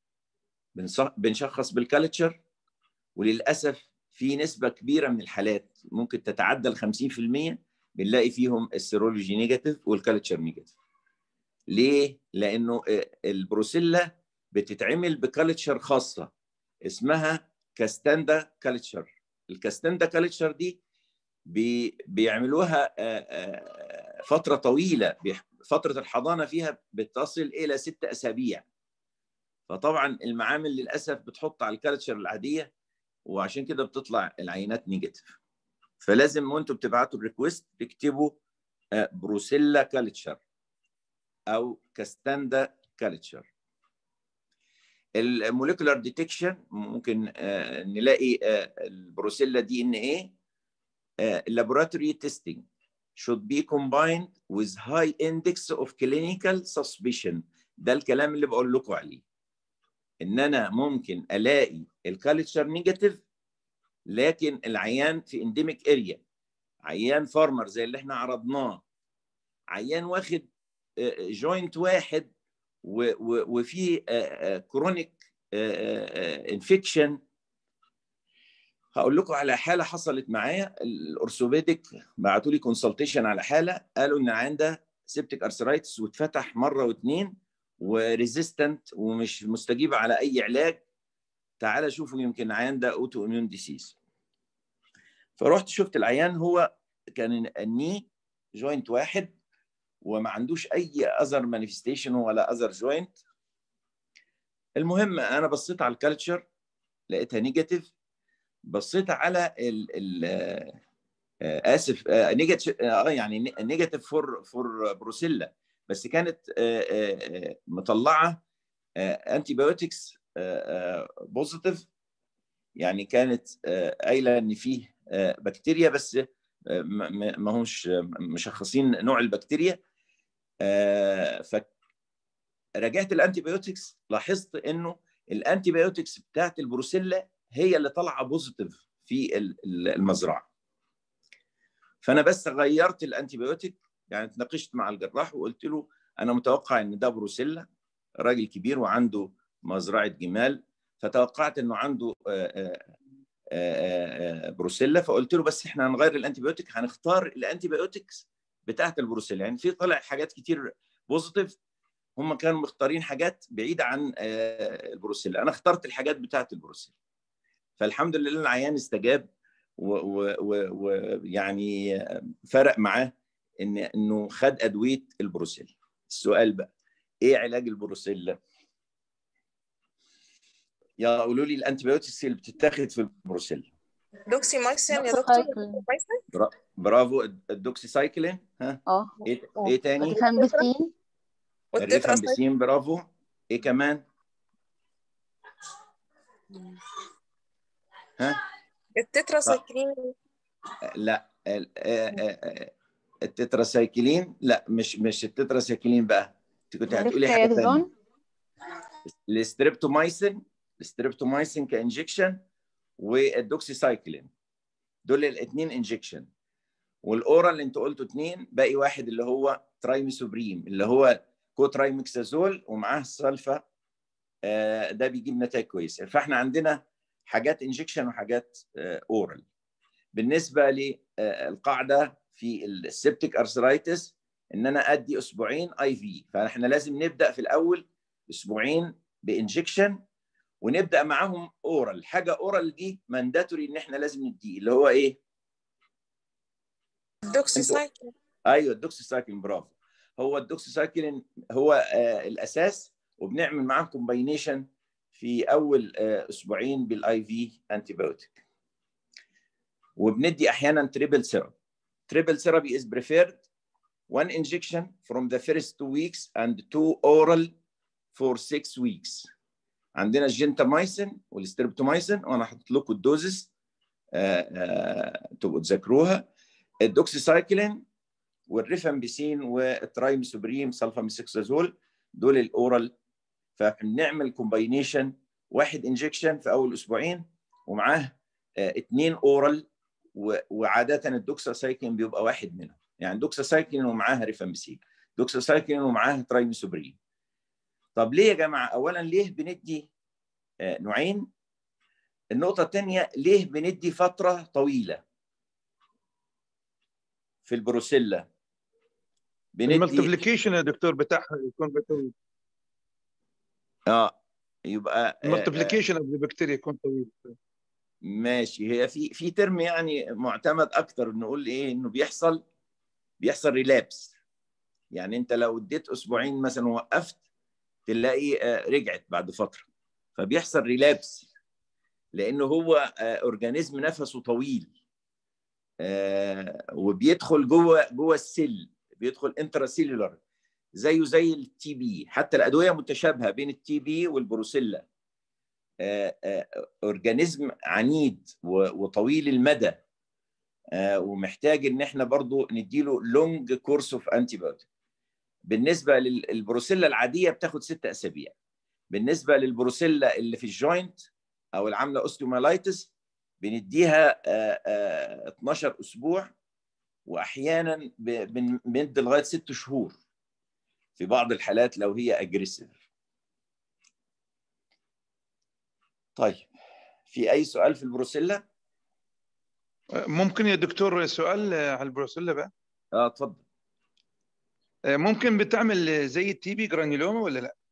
بنشخص بالكالتشر، وللاسف في نسبه كبيره من الحالات ممكن تتعدى ال 50% بنلاقي فيهم السيرولوجي نيجاتيف والكالتشر نيجاتيف. ليه؟ لانه البروسيلا بتتعمل بكالتشر خاصه اسمها كاستاندا كالتشر. الكاستاندا كالتشر دي بيعملوها فتره طويله، فتره الحضانه فيها بتصل الى 6 أسابيع. فطبعا المعامل للاسف بتحط على الكالتشر العاديه، وعشان كده بتطلع العينات نيجاتيف. فلازم وانتم بتبعتوا الريكوست تكتبوا بروسيلا كالتشر او كاستاندا كالتشر. الموليكولار ديتكشن ممكن نلاقي البروسيلا DNA. laboratory testing should be combined with high index of clinical suspicion. ده الكلام اللي بقول لكم عليه، ان انا ممكن الاقي الكالتشر نيجاتيف لكن العيان في انديميك اريا، عيان فارمر زي اللي احنا عرضناه، عيان واخد جوينت واحد وفي كرونيك انفكشن. هقول لكم على حاله حصلت معايا. الاورثوبيديك بعتوا لي كونسلتيشن على حاله، قالوا ان عنده سيبتيك ارثرايتس واتفتح مره واثنين وريزيستنت ومش مستجيب على اي علاج، تعالى شوفوا يمكن العيان ده اوتو اميون ديسيز. فرحت شفت العيان، هو كان الني جوينت واحد وما عندوش اي اذر مانيفستيشن ولا اذر جوينت. المهم انا بصيت على الكالتشر لقيتها نيجاتيف، بصيت على اسف نيجاتيف يعني نيجاتيف فور بروسيلا، بس كانت مطلعه انتي بايوتكس بوزيتيف، يعني كانت قايله ان فيه بكتيريا بس ما همش مشخصين نوع البكتيريا. فرجعت الانتي بايوتكس، لاحظت انه الانتي بايوتكس بتاعت البروسيلا هي اللي طالعه بوزيتيف في المزرعه. فانا بس غيرت الانتي بايوتيك، يعني اتناقشت مع الجراح وقلت له انا متوقع ان ده بروسيلا، راجل كبير وعنده مزرعه جمال، فتوقعت انه عنده بروسيلا. فقلت له بس احنا هنغير الانتي بايوتيك، هنختار الانتي بايوتكس بتاعت البروسيلا. يعني في طلع حاجات كتير بوزيتيف، هم كانوا مختارين حاجات بعيده عن البروسيلا، انا اخترت الحاجات بتاعت البروسيلا. فالحمد لله العيان استجاب ويعني فرق معاه انه خد ادويه البروسيلا. السؤال بقى ايه علاج البروسيلا؟ يلا قولوا لي الانتي بايوتكس اللي بتتاخد في البروسيلا. دوكسيمايسين يا دكتور. دوكسيمايسين. برافو، الدوكسيسايكلين. ها ايه تاني؟ الريفامبيسين. الريفامبيسين، برافو. ايه كمان؟ ها التتراسايكلين. لا التتراسايكلين لا، مش التتراسايكلين بقى، انت كنت هتقولي حاجه ثانيه. الستريبتومايسين كانجكشن والدوكسيسايكلين، دول الاثنين انجكشن، والاورال اللي انت قلته 2، باقي واحد اللي هو ترايميسوبريم اللي هو كوترايمكسازول ومعاه سلفا، ده بيجيب نتائج كويسه. فاحنا عندنا حاجات انجكشن وحاجات اورال. بالنسبه للقاعده في السبتيك ارثرايتس ان انا ادي اسبوعين اي في، فاحنا لازم نبدا في الاول اسبوعين بانجكشن ونبدا معاهم اورال. حاجه اورال دي مانداتوري ان احنا لازم نديه، اللي هو ايه؟ الدوكسيسايكلين. ايوه الدوكسيسايكلين، برافو. هو الدوكسيسايكلين هو الاساس، وبنعمل معاه كومباينيشن في اول اسبوعين بالاي في انتي بايوتيك. وبندي احيانا تريبل سيرابي. تريبل سيرابي is preferred 1 injection from the first 2 weeks and 2 oral for 6 weeks. عندنا الجنتامايسين والستريبتومايسين، وانا حاطط لكم الدوزز تبقوا تذاكروها. الدوكسيسايكلين والريفامبيسين والترايميسوبريم سلفاميثوكسازول دول الاورال. فبنعمل كومباينيشن 1 انجكشن في اول اسبوعين ومعاه 2 اورال، وعاده الدوكساسايكلين بيبقى واحد منهم، يعني دوكساسايكلين ومعاها ريفامبيسين، دوكساسايكلين ومعاها ترايميسوبريم. طب ليه يا جماعه؟ اولا ليه بندي نوعين؟ النقطه الثانيه ليه بندي فتره طويله في البروسيلا؟ المالتيبليكيشن يا دكتور بتاعها يكون بطويل. يبقى المالتيبليكيشن اوف البكتيريا يكون طويل. ماشي. هي في ترم يعني معتمد اكتر نقول ايه، انه بيحصل ريلابس. يعني انت لو اديت اسبوعين مثلا ووقفت تلاقي رجعت بعد فتره، فبيحصل ريلابس لانه هو اورجانيزم نفسه طويل، وبيدخل جوه السيل، بيدخل انتراسيلولار زيه زي التي بي. حتى الادويه متشابهه بين التي بي والبروسيلا. اورجانيزم عنيد وطويل المدى، ومحتاج ان احنا برضو نديله لونج كورس اوف انتي بايوتيك. بالنسبه للبروسيلا العاديه بتاخد 6 اسابيع. بالنسبه للبروسيلا اللي في الجوينت او العامله اوستيومالايتس بنديها 12 اسبوع واحيانا بنمد لغايه 6 شهور في بعض الحالات لو هي اجريسيف. طيب في اي سؤال في البروسيلا؟ ممكن يا دكتور سؤال على البروسيلا بقى؟ اتفضل. ممكن بتعمل زي التي بي جرانيولوما ولا لا؟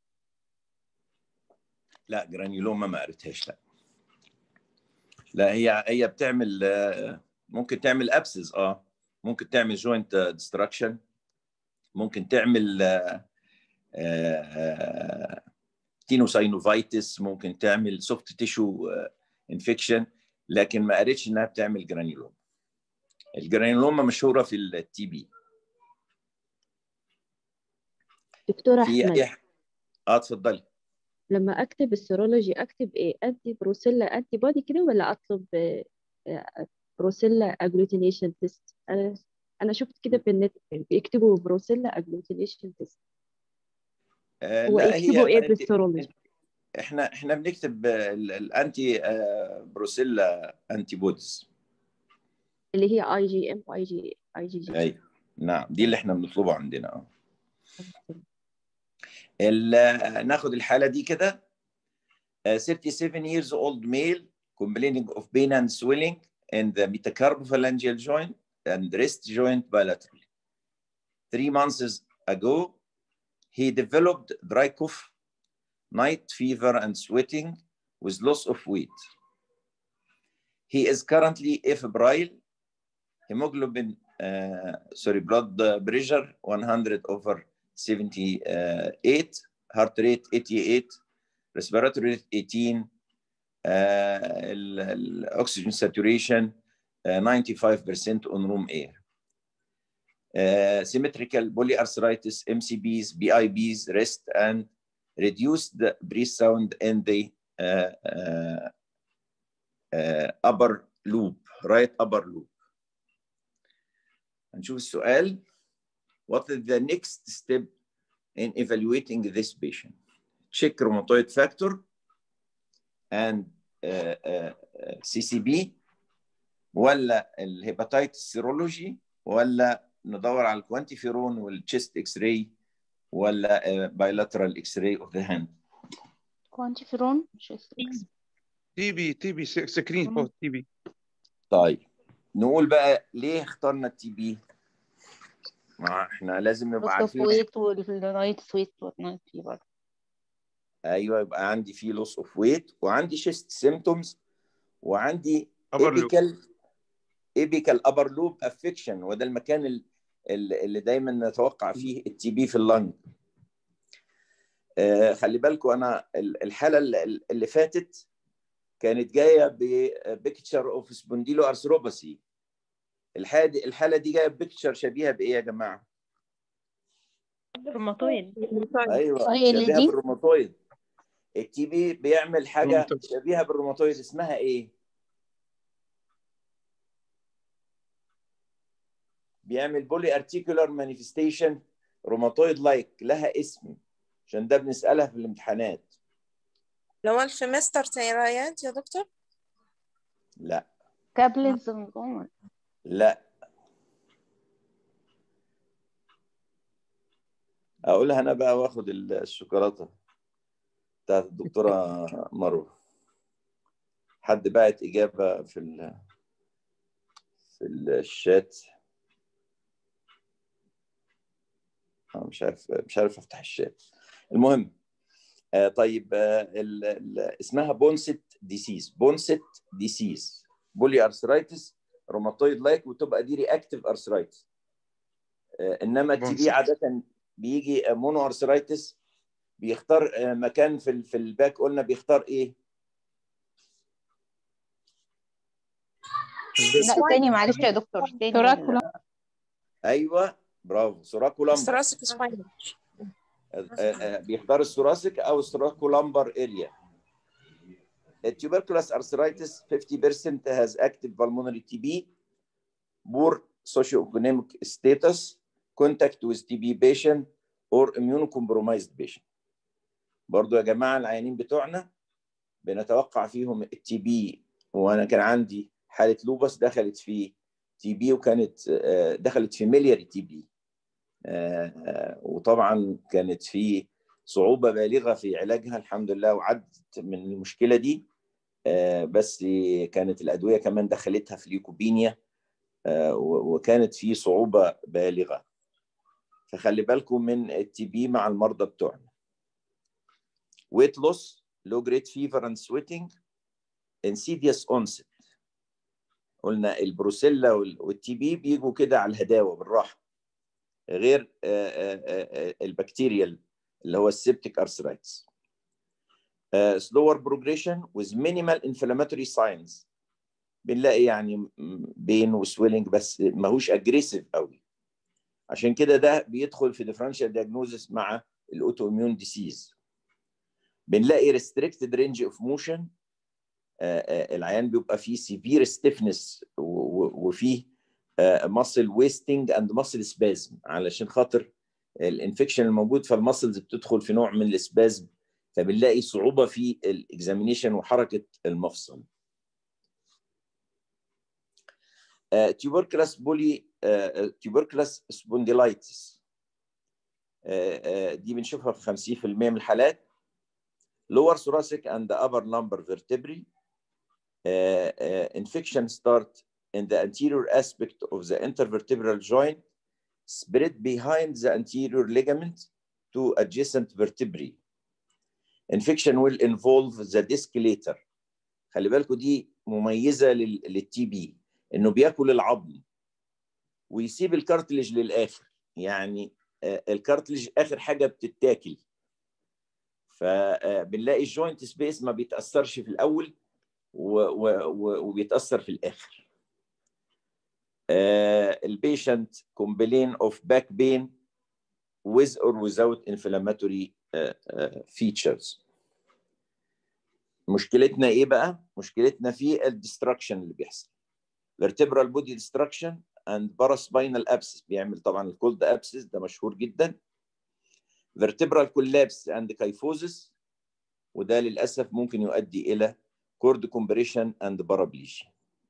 لا جرانيولوما ما قريتهاش. لا هي بتعمل ممكن تعمل ابسز، ممكن تعمل جوينت ديستراكشن، ممكن تعمل تينوساينوفايتس، ممكن تعمل سوفت تيشو انفكشن، لكن ما قريتش انها بتعمل جرانيولوما. الجرانيولوما مشهوره في التي بي. دكتور في أحمد، اتفضلي. لما أكتب السيرولوجي أكتب إيه؟ أنتي بروسيلا أنتي بودي كده، ولا أطلب بروسيلا أجلوتينيشن تيست؟ أنا شفت كده في النت بيكتبوا بروسيلا أجلوتينيشن تيست. هو لا يكتبوا هي إيه بالسيرولوجي؟ احنا بنكتب الانتي بروسيلا انتي بوديز، اللي هي اي جي ام واي جي جي. ايوه نعم، دي اللي احنا بنطلبه عندنا. ناخد الحاله دي كده. 37 years old male complaining of pain and swelling in the metacarpophalangeal joint and wrist joint bilaterally. 3 months ago, he developed dry cough, night fever and sweating with loss of weight. He is currently afebrile, hemoglobin, blood pressure 100/78, heart rate 88, respiratory rate 18, oxygen saturation 95% on room air. Symmetrical polyarthritis, MCBs, BIBs, rest, and reduced breath sound in the upper loop, right upper loop. هنشوف السؤال. What is the next step in evaluating this patient? Check rheumatoid factor and CCB، ولا الهيباتيتس سيرولوجي، ولا ندور على الكوانتيفيرون والتشيست اكس راي، ولا بايلاترال اكس راي اوف ذا هاند؟ كوانتيفيرون تي بي سكرين فور تي بي. طيب نقول بقى ليه اخترنا التي بي؟ احنا لازم نبقى عارفين. ويت والنايت سويت والنايت فيبر. ايوه، يبقى عندي في لوس اوف ويت، وعندي شيست سيمتومز، وعندي ايبيكال ابر لوب افكشن، وده المكان اللي دايما نتوقع فيه التي بي في اللنج. خلي بالكم، انا الحاله اللي فاتت كانت جايه ببيكتشر اوف سبونديلو ارثروباثي. الحاله دي جايه ببيكتشر شبيهه بايه يا جماعه؟ روماتويد. ايوه شبيهه بالروماتويد. التي بي بيعمل حاجه شبيهه بالروماتويد، اسمها ايه؟ بيعمل بولي ارتيكولار مانيفستيشن روماتويد لايك، لها اسم عشان ده بنسالها في الامتحانات. اللي هو الفيمستر تيرايات يا دكتور؟ لا. كابلز سندروم؟ لا. اقولها انا بقى واخد الشوكولاته بتاعت الدكتوره مروه. حد بعت اجابه في الشات. مش عارف افتح الشات. المهم طيب اسمها بونست ديسيز بولي ارثرايتس روماتويد لايك، وتبقى دي رياكتيف ارثرايتس. انما التي بي عاده بيجي مونو ارثرايتس. بيختار مكان في الباك، قلنا بيختار ايه؟ لا تاني معلش يا دكتور، تاني. ايوه برافو، سوراكولامبر. الثوراسيك سباين. بيختار الثوراسيك او السوراكولامبر اريا. التوبركلوس ارثرايتس 50% has active pulmonary TB, poor socioeconomic status, contact with TB patient or immunocompromised patient. برضو يا جماعه العيانين بتوعنا بنتوقع فيهم التي بي، وانا كان عندي حاله لوبس دخلت في تي بي، وكانت دخلت في ملياري تي بي، وطبعا كانت في صعوبة بالغة في علاجها، الحمد لله وعدت من المشكلة دي، بس كانت الأدوية كمان دخلتها في ليوكوبينيا، وكانت في صعوبة بالغة. فخلي بالكم من التي بي مع المرضى بتوعنا. weight loss, low grade fever and sweating, insidious onset. قلنا البروسيلا والتي بي بيجوا كده على الهداوة بالراحة، غير البكتيريال اللي هو السيبتيك ارثرايتس. slower progression with minimal inflammatory signs. بنلاقي يعني بين وسويلنج بس ماهوش اجريسيف قوي، عشان كده ده بيدخل في differential diagnosis مع الاوتو اميون ديسيز. بنلاقي restricted range of motion، العيان بيبقى فيه severe stiffness وفيه muscle wasting and muscle spasm، علشان خاطر الانفكشن الموجود فالمسلز بتدخل في نوع من السبازم، فبنلاقي صعوبة في الاكزامينيشن وحركة المفصل. tuberculous spondylitis، دي بنشوفها في 50% من الحالات. lower thoracic and upper lumbar vertebrae. Infection start in the anterior aspect of the intervertebral joint, spread behind the anterior ligament to adjacent vertebrae. Infection will involve the disc later. خلي بالكم دي مميزة للتي بي، انه بياكل العظم ويسيب الكارتليج للآخر، يعني الكارتليج آخر حاجة بتتاكل، فبنلاقي الجوينت سبيس ما بيتأثرش في الأول وبيتأثر في الآخر. البيشنت complain of back pain with or without inflammatory features. مشكلتنا ايه بقى؟ مشكلتنا في الديستراكشن اللي بيحصل. vertebral body destruction and paraspinal abscess، بيعمل طبعا الكولد abscess ده مشهور جدا. vertebral collapse and kyphosis، وده للأسف ممكن يؤدي إلى cord compression and paraplegia.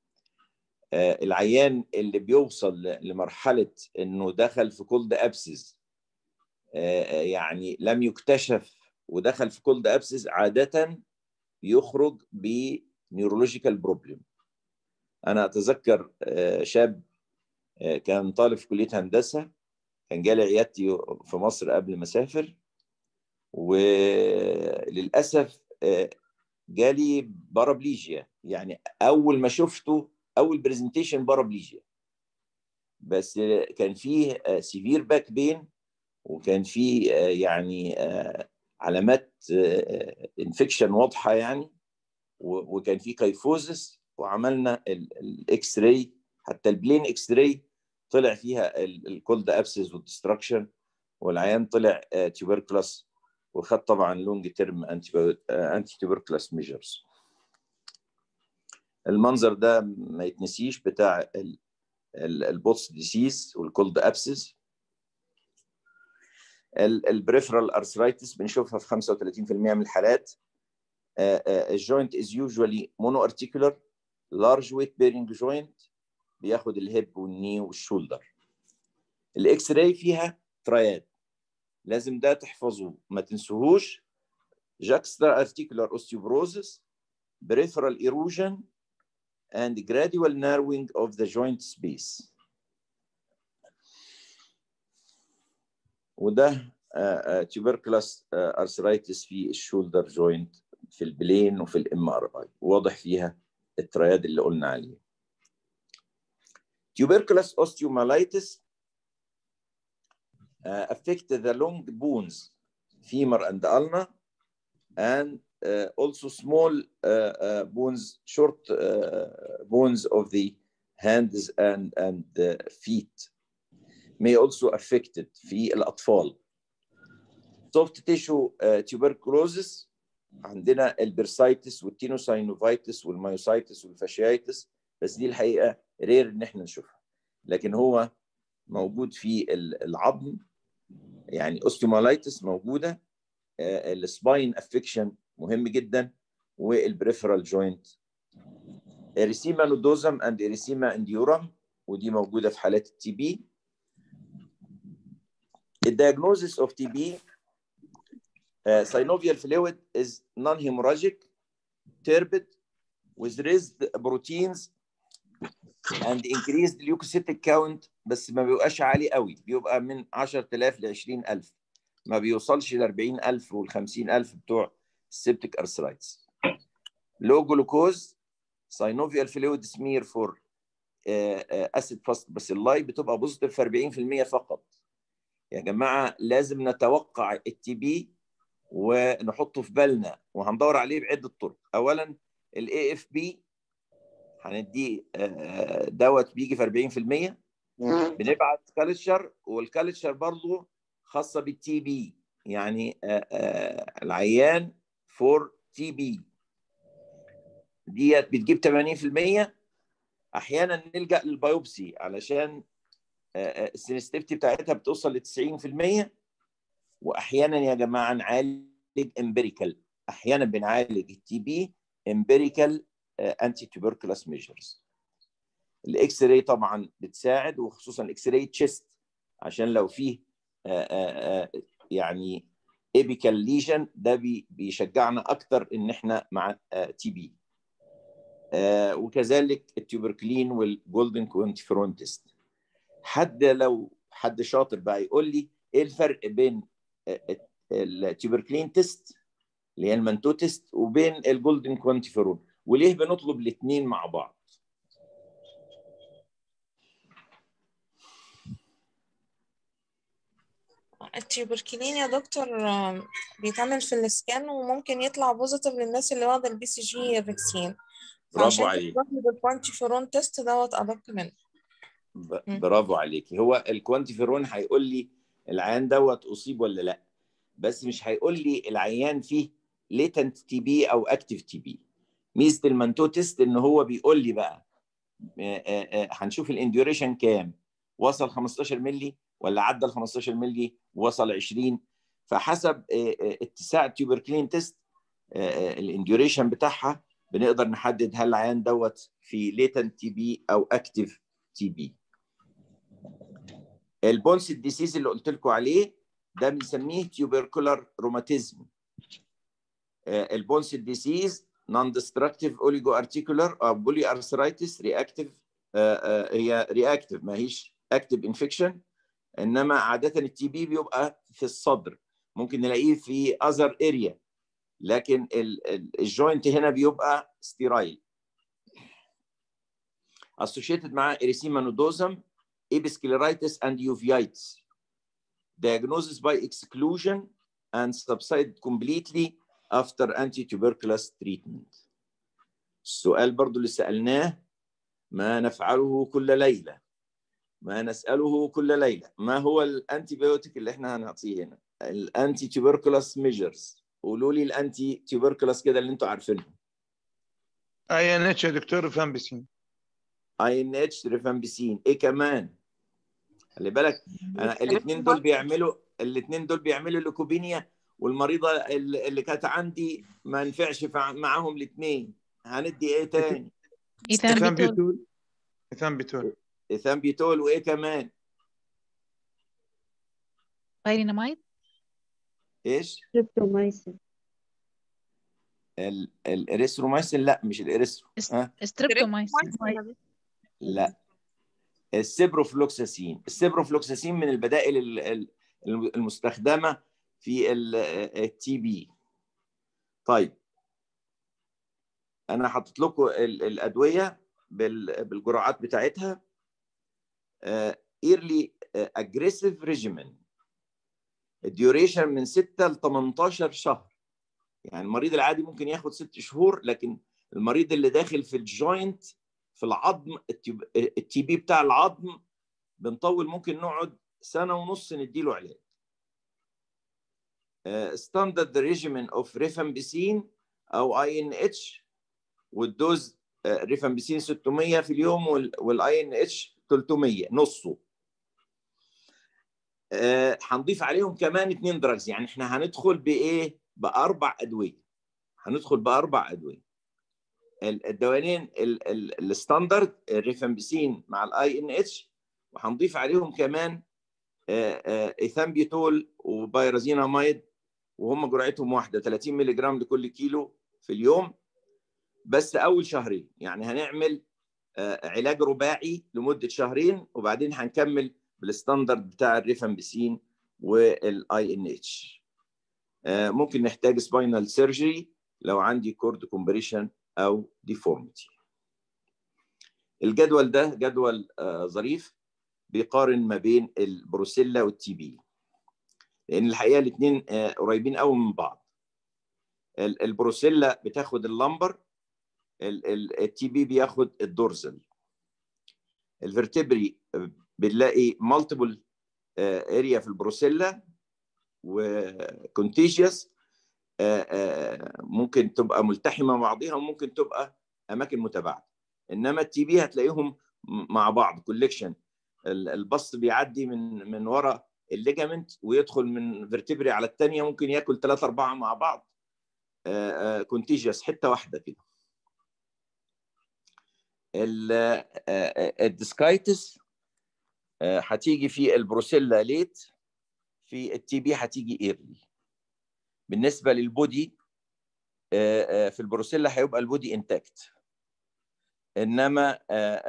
العيان اللي بيوصل لمرحلة إنه دخل في كولد abscess، يعني لم يكتشف ودخل في كولد abscess، عادة يخرج بنيورولوجيكال بروبلم. أنا أتذكر شاب كان طالب في كلية هندسة، كان جالي عيادتي في مصر قبل ما أسافر، وللأسف جالي بارابليجيا، يعني أول ما شفته أول برزنتيشن بارابليجيا، بس كان فيه سيفير باك بين، وكان فيه يعني علامات انفكشن واضحة يعني، وكان فيه كايفوزس، وعملنا الاكس راي، حتى البلين اكس راي طلع فيها الكولد ابسس والديستراكشن، والعيان طلع تيوبركلس، وخد طبعا لونج تيرم انتي تيوبركلس ميجرز. المنظر ده ما يتنسيش بتاع البوتس ديسيز والكولد ابسس. البريفرال ارثرايتس بنشوفها في 35% من الحالات. الجوينت is usually monoarticular large weight bearing joint، بياخد الهيب والني والشولدر. الاكس راي فيها تراياد، لازم ده تحفظوه ما تنسوهوش: juxta articular osteoporosis, peripheral erosion and gradual narrowing of the joint space. وده tuberculous arthritis في الشولدر جوينت في البلين وفي الام ار اي، واضح فيها التراياد اللي قلنا عليه. tuberculous osteomyelitis affect the long bones, femur and ulna, and also small bones, short bones of the hands and feet may also affect it في الأطفال. soft tissue tuberculosis، عندنا البرسايتس والتينوساينوفايتس والمايوسايتس والفاشيايتس، بس دي الحقيقة رير إن احنا نشوفها، لكن هو موجود في العظم، يعني اوستيومالايتس موجودة، السباين افكشن مهم جدا، والبريفرال جوينت. اريثيما نودوزم اند اريثيما انديورم ودي موجوده في حالات التي بي. الدياجنوزيس اوف تي بي synovial fluid is non-hemorrhagic, turbid, with raised proteins and increased leukocytic count، بس ما بيبقاش عالي قوي، بيبقى من 10,000 ل 20,000، ما بيوصلش ل 40,000 وال 50,000 بتوع السبتيك ارثرايتس. لو جلوكوز synovial fluid smear for acid fast bacilli بتبقى بوزيتيف في 40% فقط. يا جماعه لازم نتوقع التي بي ونحطه في بالنا، وهندور عليه بعده طرق. اولا الاي اف بي هنديه دوت بيجي في 40%. بنبعت كالتشر، والكالتشر برضه خاصه بالتي بي، يعني العيان فور تي بي ديت بتجيب 80%. احيانا نلجا للبيوبسي علشان السنسيتيفيتي بتاعتها بتوصل ل 90%. واحيانا يا جماعه نعالج امبيريكال، احيانا بنعالج التي بي امبيريكال انتي تيوبركلوس ميجرز. الاكس راي طبعا بتساعد، وخصوصا الاكس راي تشيست، عشان لو فيه يعني ايبيكال ليجن ده بيشجعنا اكتر ان احنا مع تي بي. وكذلك التيوبركلين والجولدن كوانتيفيرون تيست. لو حد شاطر بقى يقول لي ايه الفرق بين التيوبركلين تيست اللي هي المانتو تيست وبين الجولدن كوانتيفيرون، وليه بنطلب الاثنين مع بعض؟ التيوبركلين يا دكتور بيتعمل في السكان، وممكن يطلع بوزيتيف للناس اللي واخده البي سي جي فاكسين، برافو عليك. الكوانتيفيرون تيست دوت ادق منه. برافو عليكي. هو الكوانتيفيرون هيقول لي العيان دوت اصيب ولا لا، بس مش هيقول لي العيان فيه ليتنت تي بي او اكتيف تي بي. ميزه المانتو تيست ان هو بيقول لي بقى هنشوف الانديوريشن كام، وصل 15 مللي ولا عدى ال 15 مللي وصل 20، فحسب اتساع التيوبركلين تيست الانديوريشن بتاعها بنقدر نحدد هل العيان دوت في ليتنت تي بي او اكتيف تي بي. البونس ديسيز اللي قلت لكم عليه ده بنسميه تيوبركولار روماتيزم. البونس ديسيز نون ديستركتيف اوليجو ارتيكولار او بولي ارثرايتس رياكتيف، هي رياكتيف ما هيش اكتيف انفكشن، انما عاده التي بي بيبقى في الصدر، ممكن نلاقيه في اذر اريا، لكن الجوينت هنا بيبقى ستيرايل. associated مع اريثيما نودوزم، episcleritis and uveitis. Diagnosis by exclusion and subside completely after anti-tuberculous treatment. السؤال برضو اللي سألناه، ما نفعله كل ليلة، ما نسأله كل ليلة، ما هو الانتيبيوتيك اللي احنا هنعطيه هنا؟ الانتي تيوبركلوس ميجرز. قولوا لي الانتي تيوبركلوس كده اللي انتوا عارفينهم. اي ان اتش يا دكتور، ريفامبيسين. اي ان اتش، ريفامبيسين. ايه كمان؟ خلي بالك انا الاثنين دول بيعملوا ليكوبينيا، والمريضه اللي كانت عندي ما نفعش معاهم الاثنين. هندي ايه تاني؟ ايثامبيتول. ايثامبيتول. وايه كمان؟ بايريناميد. ايش؟ ستريبتومايسين. الاريثرومايسين؟ لا مش الاريثرو. ستريبتومايسين. لا، السيبروفلوكساسين. السيبروفلوكساسين من البدائل المستخدمه في التي بي. طيب انا حطيت لكم الادويه بالجرعات بتاعتها. ايرلي اجريسيف ريجيمن، الديوريشن من 6 ل 18 شهر. يعني المريض العادي ممكن ياخد 6 شهور، لكن المريض اللي داخل في الجوينت في العظم التي بي بتاع العظم بنطول، ممكن نقعد 1.5 سنة نديله علاج. ستاندرد ريجيمن اوف ريفامبيسين او اي ان اتش، والدوز ريفامبيسين 600 في اليوم والاي ان اتش 300 نصه. هنضيف عليهم كمان 2 دراجز، يعني احنا هندخل بايه؟ ب4 ادويه. هندخل ب4 ادويه. الدوايين الستاندرد الريفامبيسين مع الاي ان اتش، وهنضيف عليهم كمان ايثامبيتول وبايرازيناميد، وهم جرعتهم واحده 30 مللي جرام لكل كيلو في اليوم، بس اول شهرين. يعني هنعمل علاج رباعي لمده شهرين، وبعدين هنكمل بالستاندرد بتاع الريفامبيسين والاي ان اتش. ممكن نحتاج سباينال سيرجري لو عندي كورد كومبريشن او ديفورميتي. الجدول ده جدول ظريف بيقارن ما بين البروسيلا والتي بي، لان الحقيقه الاثنين قريبين قوي من بعض. البروسيلا بتاخد اللمبر، التي بي بياخد الدورزل. الفرتبري بنلاقي مالتيبل اريا في البروسيلا وكونتيجيوس، ممكن تبقى ملتحمه مع بعضها وممكن تبقى اماكن متباعده. انما التي بي هتلاقيهم مع بعض كوليكشن، البسط بيعدي من ورا الليجامنت ويدخل من فيرتبري على الثانيه، ممكن ياكل 3 4 مع بعض كونتيجيوس حته واحده كده. الديسكايتس هتيجي في البروسيلا ليت، في التي بي هتيجي ايرلي. بالنسبه للبودي في البروسيلا هيبقى البودي انتاكت، انما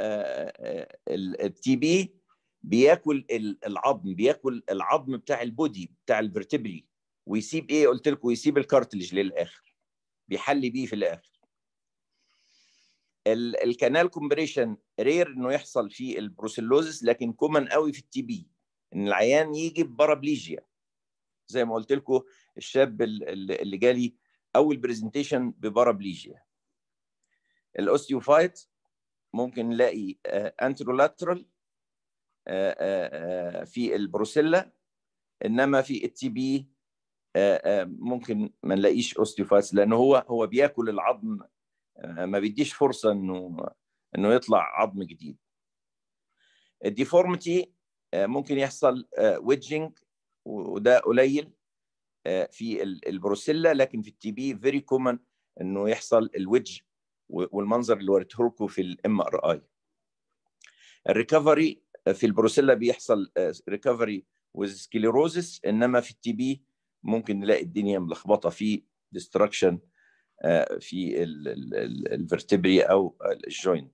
التي بي بياكل العظم، بياكل العظم بتاع البودي بتاع الفرتبري، ويسيب ايه؟ قلت لكم يسيب الكارتلج للاخر، بيحلي بيه في الاخر. الكانال كومبريشن رير انه يحصل في البروسيلوزس، لكن كومن قوي في التي بي ان العيان يجي ببارابليجيا. زي ما قلت لكم الشاب اللي جالي اول برزنتيشن ببارابليجيا. الاوستيوفايت ممكن نلاقي انترولاترال في البروسيلا، انما في التي بي ممكن ما نلاقيش اوستيوفايتس، لانه هو بياكل العظم، ما بيديش فرصه انه يطلع عظم جديد. الديفورميتي ممكن يحصل ويدجنج، وده قليل في البروسيلا، لكن في التي بي فيري كومن انه يحصل الويدج، والمنظر اللي وريته لكم في الام ار اي. الريكفري في البروسيلا بيحصل ريكفري ويز سكليروزس، انما في التي بي ممكن نلاقي الدنيا ملخبطه في ديستراكشن في الفرتبري او الجوينت.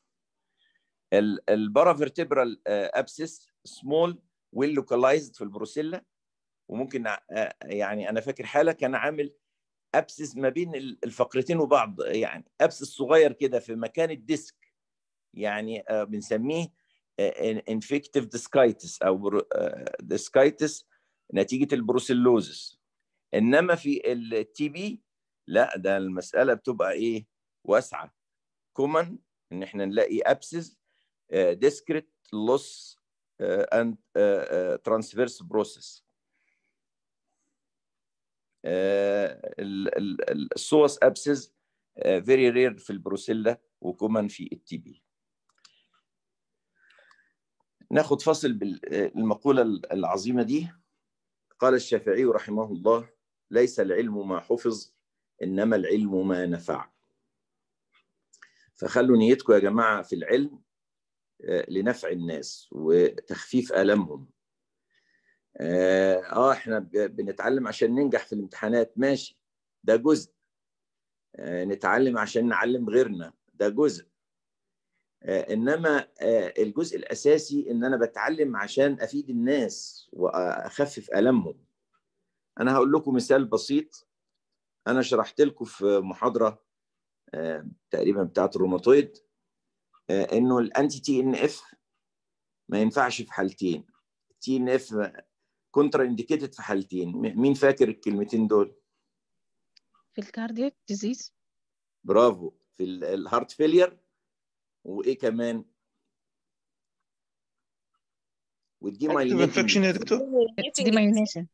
البارافيرتبرال ابسس سمول ويل لوكالايزد في البروسيلا، وممكن يعني انا فاكر حاله كان عامل ابسس ما بين الفقرتين وبعض، يعني ابسس صغير كده في مكان الديسك، يعني بنسميه انفكتيف ديسكايتس او ديسكايتس نتيجه البروسيلوزس. انما في التي بي لا، ده المساله بتبقى ايه؟ واسعه. كومن ان احنا نلاقي ابسس discrete loss and transverse process. السوس ابسس very rare في البروسيلا وكومن في التي بي. ناخد فاصل بالمقولة العظيمة دي. قال الشافعي رحمه الله: ليس العلم ما حفظ، إنما العلم ما نفع. فخلوا نيتكم يا جماعة في العلم لنفع الناس وتخفيف آلامهم. احنا بنتعلم عشان ننجح في الامتحانات، ماشي، ده جزء. نتعلم عشان نعلم غيرنا، ده جزء. انما الجزء الاساسي ان انا بتعلم عشان افيد الناس واخفف آلامهم. انا هقول لكم مثال بسيط. انا شرحت لكم في محاضرة تقريبا بتاعت الروماتويد انه الانتي تي ان اف ما ينفعش في حالتين. التي ان اف كونترا انديكيتد في حالتين. مين فاكر الكلمتين دول؟ في الكاردياك ديزيز. برافو. في الهارت فيلير، وايه كمان؟ اكتب انفكشن يا دكتور. ديمايونيشن.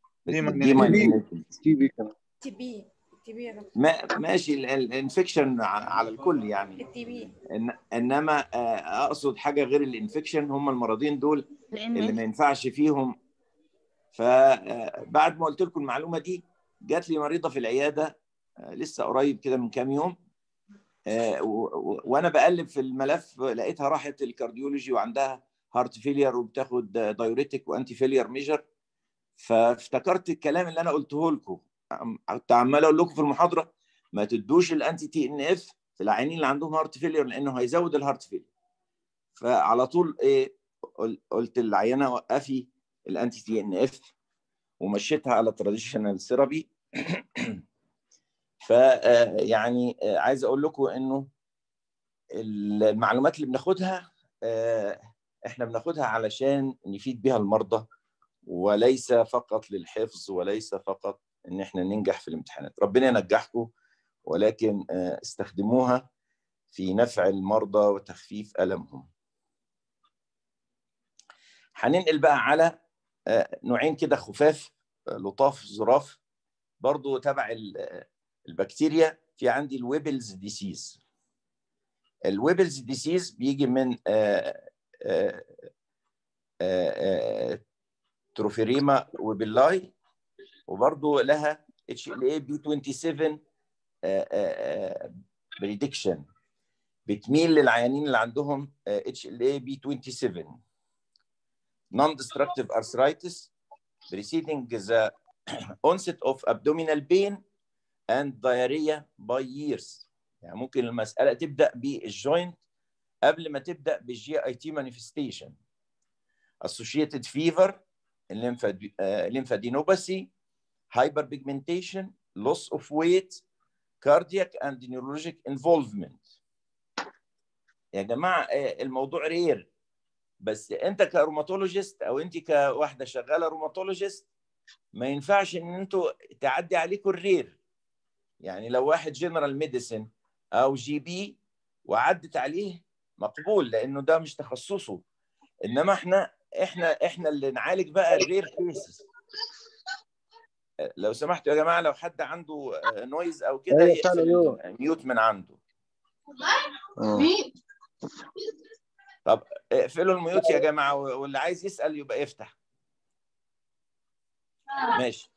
تي بي كمان. تي بي يا دكتور. ماشي، الانفكشن على الكل يعني. التي بي. انما اقصد حاجه غير الانفكشن، هم المرضين دول اللي ما ينفعش فيهم. فبعد ما قلت لكم المعلومه دي، جات لي مريضه في العياده لسه قريب كده من كام يوم، وانا بقلب في الملف لقيتها راحت الكارديولوجي وعندها هارت فيلير وبتاخد دايوريتك وانتي فيلير ميجر. فافتكرت الكلام اللي انا قلته لكم، كنت عمال اقول لكم في المحاضره ما تدوش الانتي تي ان اف في العيانين اللي عندهم هارت فيلير لانه هيزود الهارت فيلير. فعلى طول قلت للعيانه وقفي الانتي تي ان اف ومشيتها على تراديشنال ثيرابي. فيعني عايز اقول لكم انه المعلومات اللي بناخدها احنا بناخدها علشان نفيد بها المرضى، وليس فقط للحفظ، وليس فقط ان احنا ننجح في الامتحانات. ربنا ينجحكم، ولكن استخدموها في نفع المرضى وتخفيف ألمهم. هننقل بقى على نوعين كده خفاف لطاف ظراف برضو تبع البكتيريا. في عندي الويبلز ديسيز. الويبلز ديسيز بيجي من تروفيريما ويبلاي، وبرضو لها HLA-B27 بريدكشن، بتميل للعيانين اللي عندهم HLA-B27. Non-destructive arthritis preceding the onset of abdominal pain and diarrhea by years. يعني ممكن المسألة تبدأ بالجوينت قبل ما تبدأ بالجي اي تي manifestation. Associated fever, lymphadenopathy, hyperpigmentation, loss of weight, cardiac and neurologic involvement. يا جماعة الموضوع رير، بس انت كروماتولوجيست او انت كواحدة شغالة روماتولوجيست ما ينفعش ان انتوا تعدي عليكم الرير. يعني لو واحد جنرال ميديسن او جي بي وعدت عليه مقبول لانه ده مش تخصصه، انما احنا اللي نعالج بقى الرير كيسز. لو سمحتوا يا جماعه، لو حد عنده نويز او كده يقفل ميوت من عنده. طب اقفلوا الميوت يا جماعه، واللي عايز يسال يبقى يفتح. ماشي.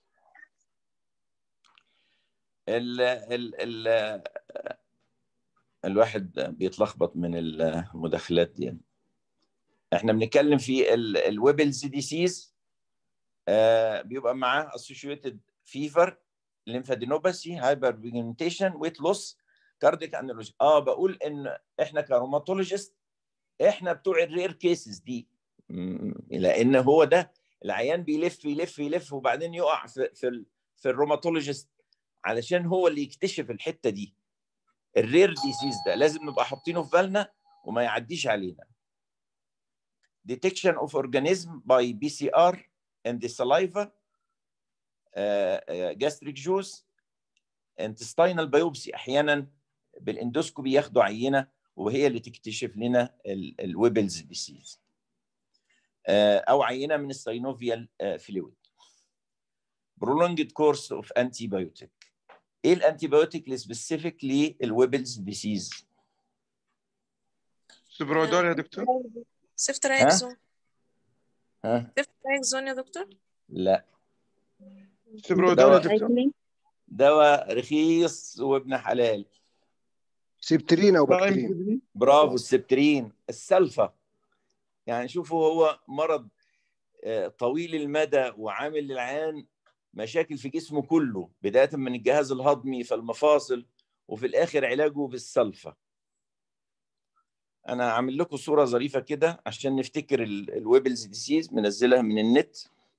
الواحد بيتلخبط من المداخلات دي. احنا بنتكلم في الويبلز ديسيز، بيبقى معاه associated fever, lymphadenopathy, hyperpigmentation, weight loss, cardiac and بقول ان احنا كروماتولوجيست احنا بتوع الرير كيسز دي، لان هو ده العيان بيلف يلف يلف وبعدين يقع في الروماتولوجيست علشان هو اللي يكتشف الحته دي. الرير ديسيز ده لازم نبقى حاطينه في بالنا وما يعديش علينا. detection of organism by PCR and the saliva, gastric juice, intestinal biopsy. احيانا بالاندوسكوبي ياخدوا عينه وهي اللي تكتشف لنا الويبلز ديسيز، او عينه من الساينوفيال فلويد. prolonged course of antibiotic. ايه الانتيبيوتيك السبيسيفيك للويبلز ديسيز؟ سبرودول يا دكتور. سيفتراكزون. ها سيفتراكزون يا دكتور. لا، سبرودول يا دكتور. دواء رخيص وابن حلال. سبترين او بكترين. برافو، السبترين. السلفة. يعني شوفوا هو مرض طويل المدى وعامل للعيان مشاكل في جسمه كله، بداية من الجهاز الهضمي في المفاصل وفي الآخر علاجه بالسلفة. أنا عامل لكم صورة ظريفة كده عشان نفتكر الويبلز ديسيز، منزلها من النت.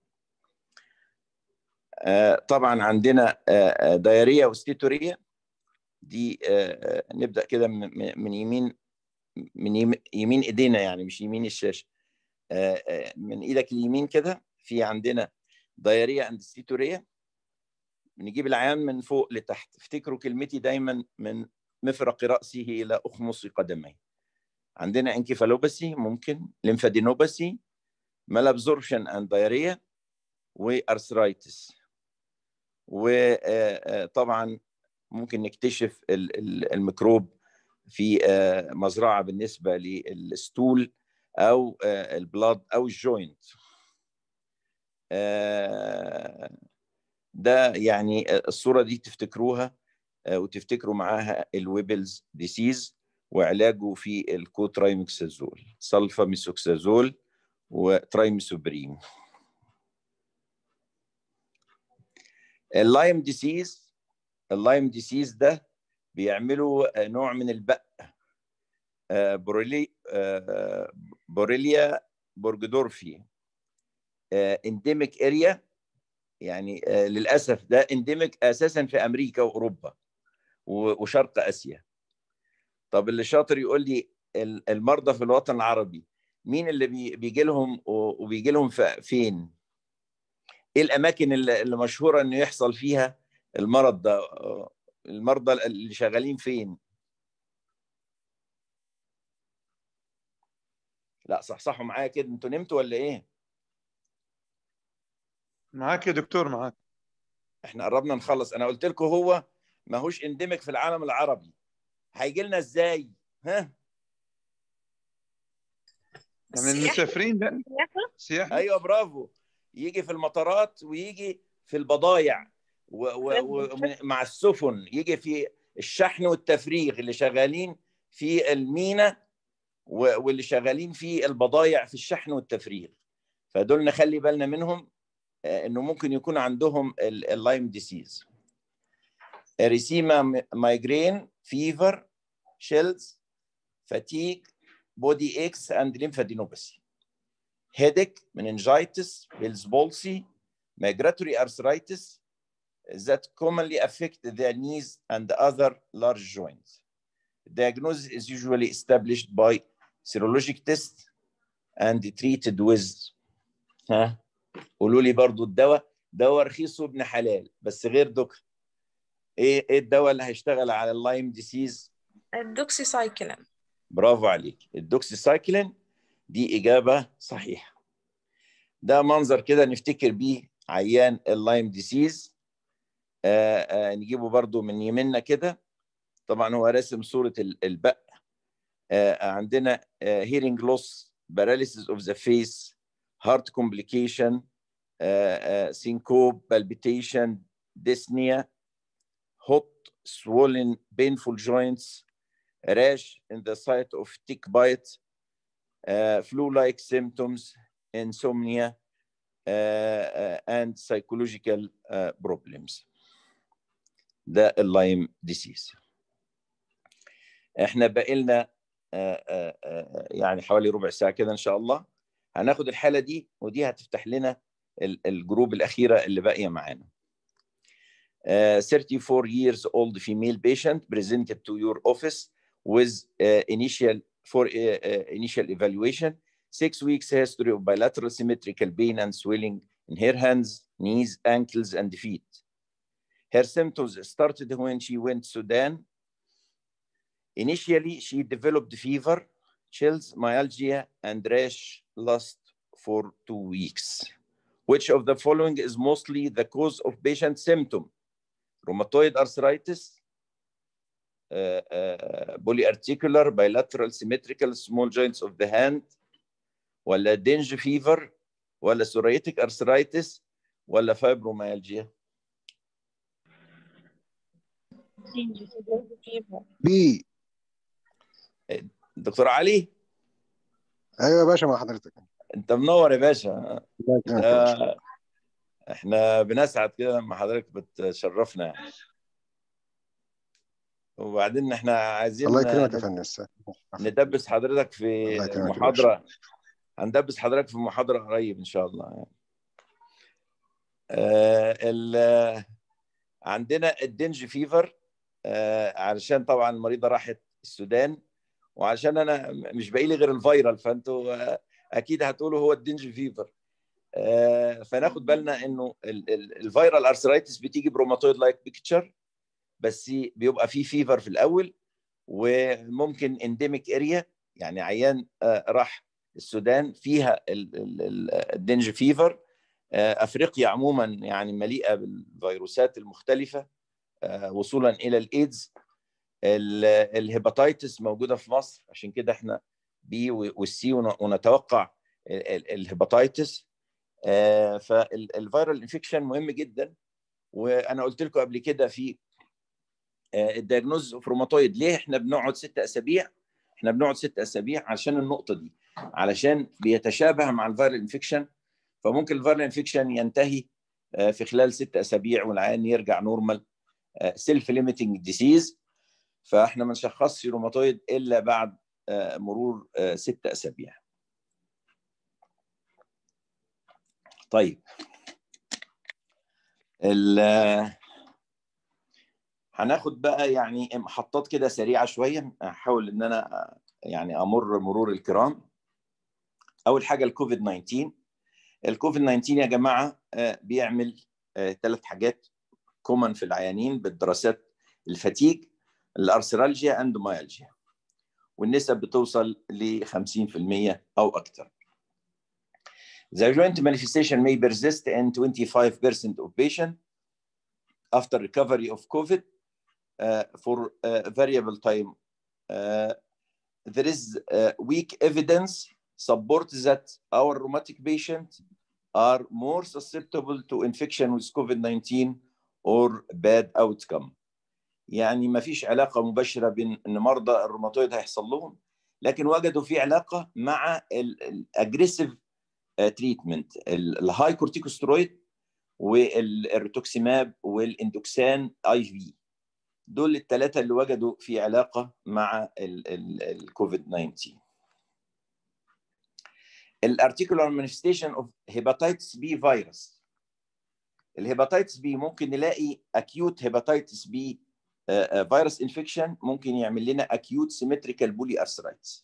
طبعا عندنا دايريا وستيتوريا دي. نبدأ كده من يمين ايدينا، يعني مش يمين الشاشة، من ايدك اليمين كده. في عندنا دايريا اند ستيتوريا. بنجيب العيان من فوق لتحت. افتكروا كلمتي دايما من مفرق رأسه إلى أخمص قدميه. عندنا انكيفالوباسي، ممكن ليمفادينوباسي، مالابزوربشن اند دايريا، وارثرايتس. وطبعا ممكن نكتشف الميكروب في مزرعة بالنسبة للستول أو البلاد أو الجوينت. ده يعني الصورة دي تفتكروها وتفتكروا معاها الويبلز ديسيز وعلاجه في الكوترايموكسازول، سلفاميثوكسازول وترايميثوبريم. اللايم ديسيز ده بيعملوا نوع من البق، بوريليا بورجدورفي، انديميك اريا، يعني للاسف ده انديميك اساسا في امريكا واوروبا وشرق اسيا. طب اللي شاطر يقول لي المرضى في الوطن العربي مين اللي بيجي لهم وبيجي لهم فين؟ ايه الاماكن اللي مشهوره انه يحصل فيها المرض ده؟ المرضى اللي شغالين فين؟ لا صحصحوا معايا كده، انتوا نمتوا ولا ايه؟ معاك يا دكتور معاك. احنا قربنا نخلص. انا قلت لكم هو ماهوش انديميك في العالم العربي، هيجي لنا ازاي؟ ها؟ من المسافرين؟ لا سياحة. ايوه برافو، يجي في المطارات ويجي في البضايع ومع السفن، يجي في الشحن والتفريغ اللي شغالين في المينا واللي شغالين في البضايع في الشحن والتفريغ، فدول نخلي بالنا منهم انه ممكن يكون عندهم اللايم ديسيز. اريثيما مايجرين، فيفر، شيلز، فاتيج، بودي اكس اند ليمفادينوباثي، headache, meningitis, Bell's palsy, migratory arthritis that commonly affect the knees and other large joints. The diagnosis is usually established by serologic test and treated with. ها قولوا لي برضو الدواء، دواء رخيص وابن حلال بس غير دكتور. ايه الدواء اللي هيشتغل على اللايم ديسيز؟ الدوكسيسايكلين. برافو عليك، الدوكسيسايكلين دي إجابة صحيحة. ده منظر كده نفتكر بيه عيان اللايم ديسيز. نجيبه برضو من يمنا كده، طبعا هو راسم صورة البق. عندنا hearing loss, paralysis of the face, heart complication, syncope, palpitation, dyspnea, hot, swollen, painful joints, rash in the site of tick bite, flu-like symptoms, insomnia, and psychological problems. ده اللايم ديسيز. احنا باقي لنا يعني حوالي ربع ساعه كده ان شاء الله، هناخد الحاله دي ودي هتفتح لنا الجروب الاخيره اللي باقيه معانا. 34 years old female patient presented to your office with initial evaluation, 6 weeks history of bilateral symmetrical pain and swelling in her hands, knees, ankles, and feet. Her symptoms started when she went to Sudan. Initially, she developed fever, chills, myalgia, and rash last for 2 weeks. Which of the following is mostly the cause of patient symptom? Rheumatoid arthritis, polyarticular, bilateral, symmetrical, small joints of the hand, ولا dengue fever, ولا psoriatic arthritis, ولا fibromyalgia. بي. دكتور علي. ايوه يا باشا مع حضرتك. انت منور يا باشا. احنا بنسعد كده لما حضرتك بتشرفنا يعني. وبعدين احنا عايزين الله يكرمك يا فندم. ندبس حضرتك في محاضرة، هندبس حضرتك في محاضرة قريب ان شاء الله يعني. عندنا الدنج فيفر، علشان طبعا المريضة راحت السودان، وعشان انا مش باقي لي غير الفيرال، فانتوا اكيد هتقولوا هو الدنج فيفر. فناخد بالنا انه الفيرال ارثرايتس بتيجي بروماتويد لايك بيكتشر، بس بيبقى فيه فيفر في الاول، وممكن انديميك اريا، يعني عيان راح السودان فيها الدنج فيفر. افريقيا عموما يعني مليئه بالفيروسات المختلفه وصولا الى الايدز. الهيباتيتس موجوده في مصر، عشان كده احنا بي والسي ونتوقع الهيباتيتس. فالفيرال انفكشن مهم جدا، وانا قلت لكم قبل كده في الدياجنوز اوف روماتويد. ليه احنا بنقعد 6 اسابيع؟ احنا بنقعد 6 اسابيع عشان النقطه دي، علشان بيتشابه مع الفيرال انفكشن، فممكن الفيرال انفكشن ينتهي في خلال 6 اسابيع والعيان يرجع نورمال سيلف ليميتنج ديسيز، فاحنا ما نشخصش روماتويد الا بعد مرور 6 اسابيع. طيب هناخد بقى يعني محطات كده سريعه شويه، هحاول ان انا يعني امر مرور الكرام. اول حاجه الكوفيد 19. الكوفيد 19 يا جماعه بيعمل 3 حاجات كومن في العيانين بالدراسات: الفاتيج، الارثرالجيا اند مايالجيا، والنسب بتوصل ل 50% او اكثر. The joint manifestation may persist in 25% of patients after recovery of COVID for variable time. There is weak evidence support that our rheumatic patients are more susceptible to infection with COVID-19 or bad outcome. يعني ما فيش علاقة مباشرة بين ان مرضى الروماتويد هيحصل لهم، لكن وجدوا في علاقة مع الاجريسيف تريتمنت، الهاي كورتيكوسترويد والريتوكسيماب والاندوكسان اي في. دول الثلاثة اللي وجدوا في علاقة مع الكوفيد 19. الارتيكولار مانيفستيشن اوف هيباتيتس بي فيروس. الهيباتيتس بي ممكن نلاقي اكيوت هيباتيتس بي فيروس انفكشن، ممكن يعمل لنا اكيوت سيمتريكال بولي ارثرايتس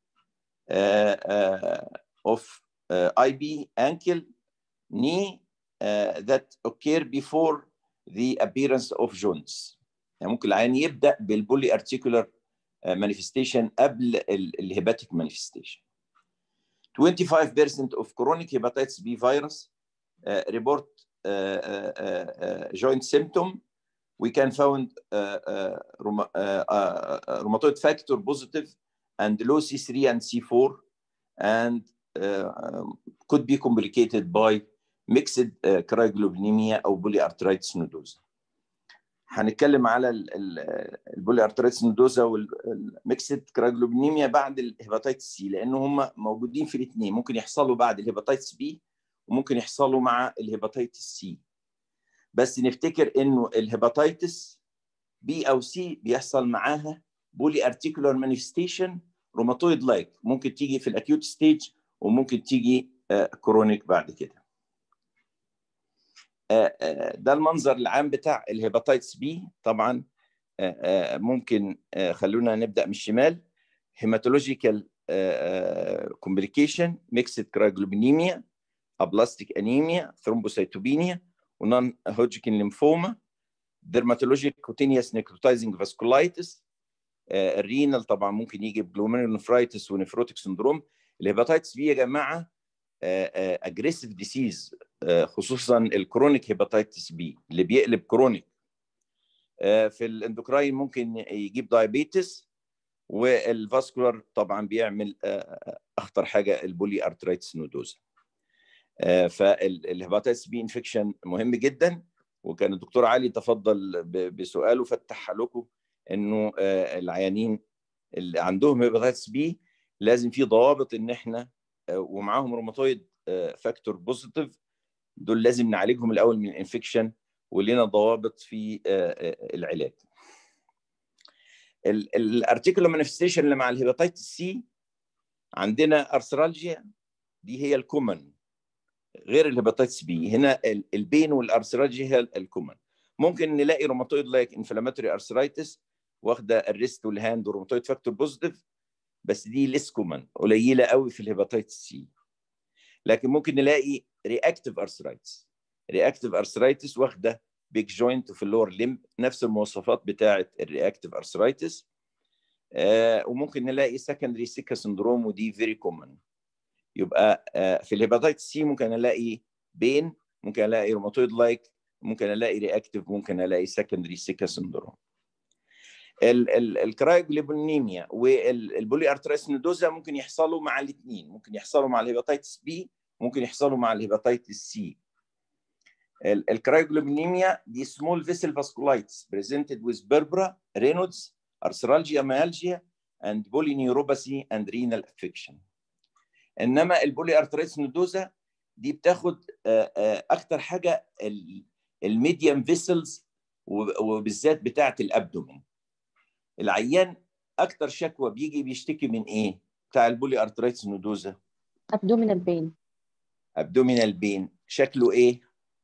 اوف IB ankle knee that occur before the appearance of joints. يعني ممكن العيان يبدا بالبولي ارتيكولار مانيفستيشن قبل الهيباتيك مانيفستيشن. 25% of chronic hepatitis B virus report joint symptom. We can found rheumatoid factor positive and low C3 and C4, and could be complicated by mixed cryoglobulinemia أو polyarthritis nodosa. هنتكلم على البوليارثرايتس نودوزا والميكسد كرايوجلوبينيميا بعد الهيباتيتس سي، لان هم موجودين في الاثنين، ممكن يحصلوا بعد الهيباتيتس بي وممكن يحصلوا مع الهيباتيتس سي. بس نفتكر انه الهيباتيتس بي او سي بيحصل معاها بولي ارتيكولار مانيفستيشن روماتويد لايك، ممكن تيجي في الاكيوت ستيج وممكن تيجي كرونيك بعد كده. ده المنظر العام بتاع الهيباتيتس بي. طبعا ممكن خلونا نبدا من الشمال. هيماتولوجيكال كومبليكيشن، ميكسد كرايوجلوبينيميا، ابلاستيك انيميا، ثرومبوسيتوبينيا، ونون هوجكن ليمفوما، ديرماتولوجيك كوتينيوس نيكروتايزنج فاسكولايتس. الرينال طبعا ممكن يجي بجلوميرولونفرايتس ونفروتيك سندروم. الهيباتيتس بي يا جماعه اجريسيف ديسيز، خصوصا الكرونيك هيباتيتس بي اللي بيقلب كرونيك. في الاندوكراين ممكن يجيب دايابيتس، والفاسكولار طبعا بيعمل اخطر حاجه البولي ارثرايتس نودوزا. فالهيباتيتس بي انفكشن مهم جدا، وكان الدكتور علي تفضل بسؤاله فتح لكم انه العيانين اللي عندهم هيباتيتس بي لازم في ضوابط ان احنا ومعاهم روماتويد فاكتور بوزيتيف، دول لازم نعالجهم الاول من الانفكشن، ولنا ضوابط في العلاج. الارتيكولار مانيفستيشن اللي مع الهيباتيتس سي عندنا ارثرالجيا، دي هي الكومن غير الهيباتيتس بي. هنا البين والارثرالجيا هي الكومن. ممكن نلاقي روماتويد لايك انفلاماتوري ارثرايتس واخده الريست والهاند وروماتويد فاكتور بوزيتيف، بس دي ليس كومن، قليله قوي في الهيباتيتس سي. لكن ممكن نلاقي رياكتيف ارثرايتس. رياكتيف ارثرايتس واخده بيج جوينت في اللور ليمب، نفس المواصفات بتاعه الرياكتيف ارثرايتس. وممكن نلاقي سكندري سيكا سندروم، ودي فيري كومن. يبقى في الهيباتيتس سي ممكن الاقي بين، ممكن الاقي روماتويد لايك، ممكن الاقي رياكتيف، ممكن الاقي سكندري سيكا سندروم. الكرايوجلوبينيميا والبولي ارثرايتس نودوزا ممكن يحصلوا مع الاثنين، ممكن يحصلوا مع الهيباتيتس بي، ممكن يحصلوا مع الهيباتيتس سي. الكرايوجلوبينيميا دي small vessel vasculitis presented with Berbera, Raynaud's, arthralgia, myalgia and polyneuropathy and renal affection. انما البولي ارترايتس نودوزا دي بتاخد اكتر حاجه الميديم فيسلز وبالذات بتاعه الابدومين. العيان اكتر شكوى بيجي بيشتكي من ايه بتاع البولي ارترايتس نودوزا؟ ابدومينال بين. ابدومينال بين. شكله ايه؟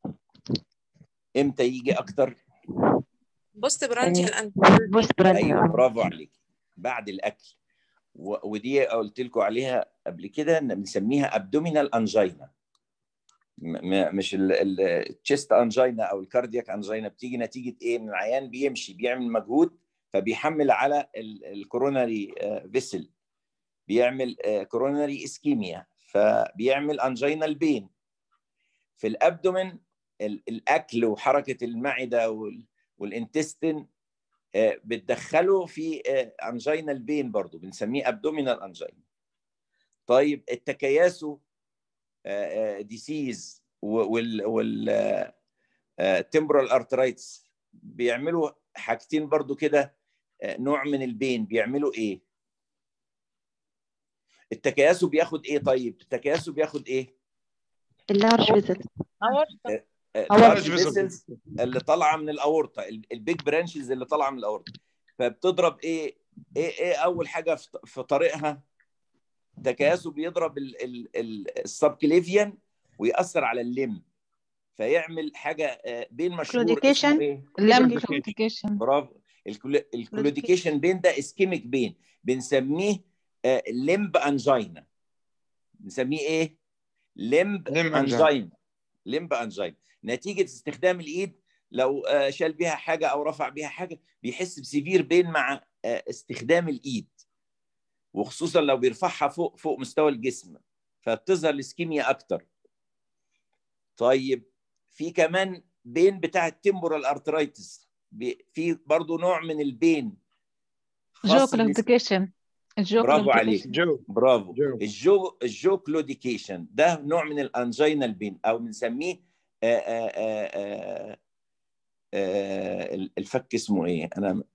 امتى يجي اكتر؟ بوست برانديال ايوه برافو عليك، بعد الاكل. ودي قلت لكم عليها قبل كده ان بنسميها ابدومينال انجينا، مش التشيست انجينا او الكاردياك انجينا. بتيجي نتيجه ايه؟ من العيان بيمشي بيعمل مجهود فبيحمل على الكوروناري فيسل، بيعمل كوروناري اسكيميا فبيعمل انجينال بين. في الابدومين الاكل وحركه المعده والانتستين بتدخله في انجينال بين، برضو بنسميه ابدومينال انجينا. طيب التكياسو ديسيز والتمبرال ارترايتس بيعملوا حاجتين برضو كده، نوع من البين. بيعملوا ايه؟ التكياسو بياخد ايه؟ طيب التكياسو بياخد ايه؟ اللارج فيزل. اللارج فيزلز اللي طالعه من الاورطه، البيج برانشز اللي طالعه من الاورطه. فبتضرب ايه اول حاجه في طريقها؟ تكياسو بيضرب السبكليفيان ويأثر على الليم، فيعمل حاجه بين مشهور اسمه ايه؟ كلوديكيشن. برافو. الكلوديكيشن بين ده اسكيميك بين، بنسميه ليمب انجينا. بنسميه ايه؟ ليمب انجينا. ليمب انجينا نتيجه استخدام الايد. لو شال بيها حاجه او رفع بيها حاجه بيحس بسيفير بين مع استخدام الايد، وخصوصا لو بيرفعها فوق مستوى الجسم فبتظهر الاسكيميا اكتر. طيب في كمان بين بتاع التمبورال ارترايتس، في برضو نوع من البين جوكلوديكيشن. برافو عليك، برافو. الجوكلوديكيشن ده نوع من الانجينال بين، او بنسميه الفك اسمه ايه؟ انا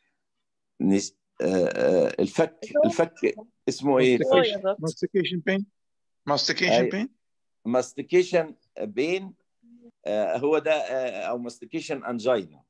الفك اسمه ايه؟ ماستيكيشن بين. ماستيكيشن بين هو ده، او ماستيكيشن انجينا.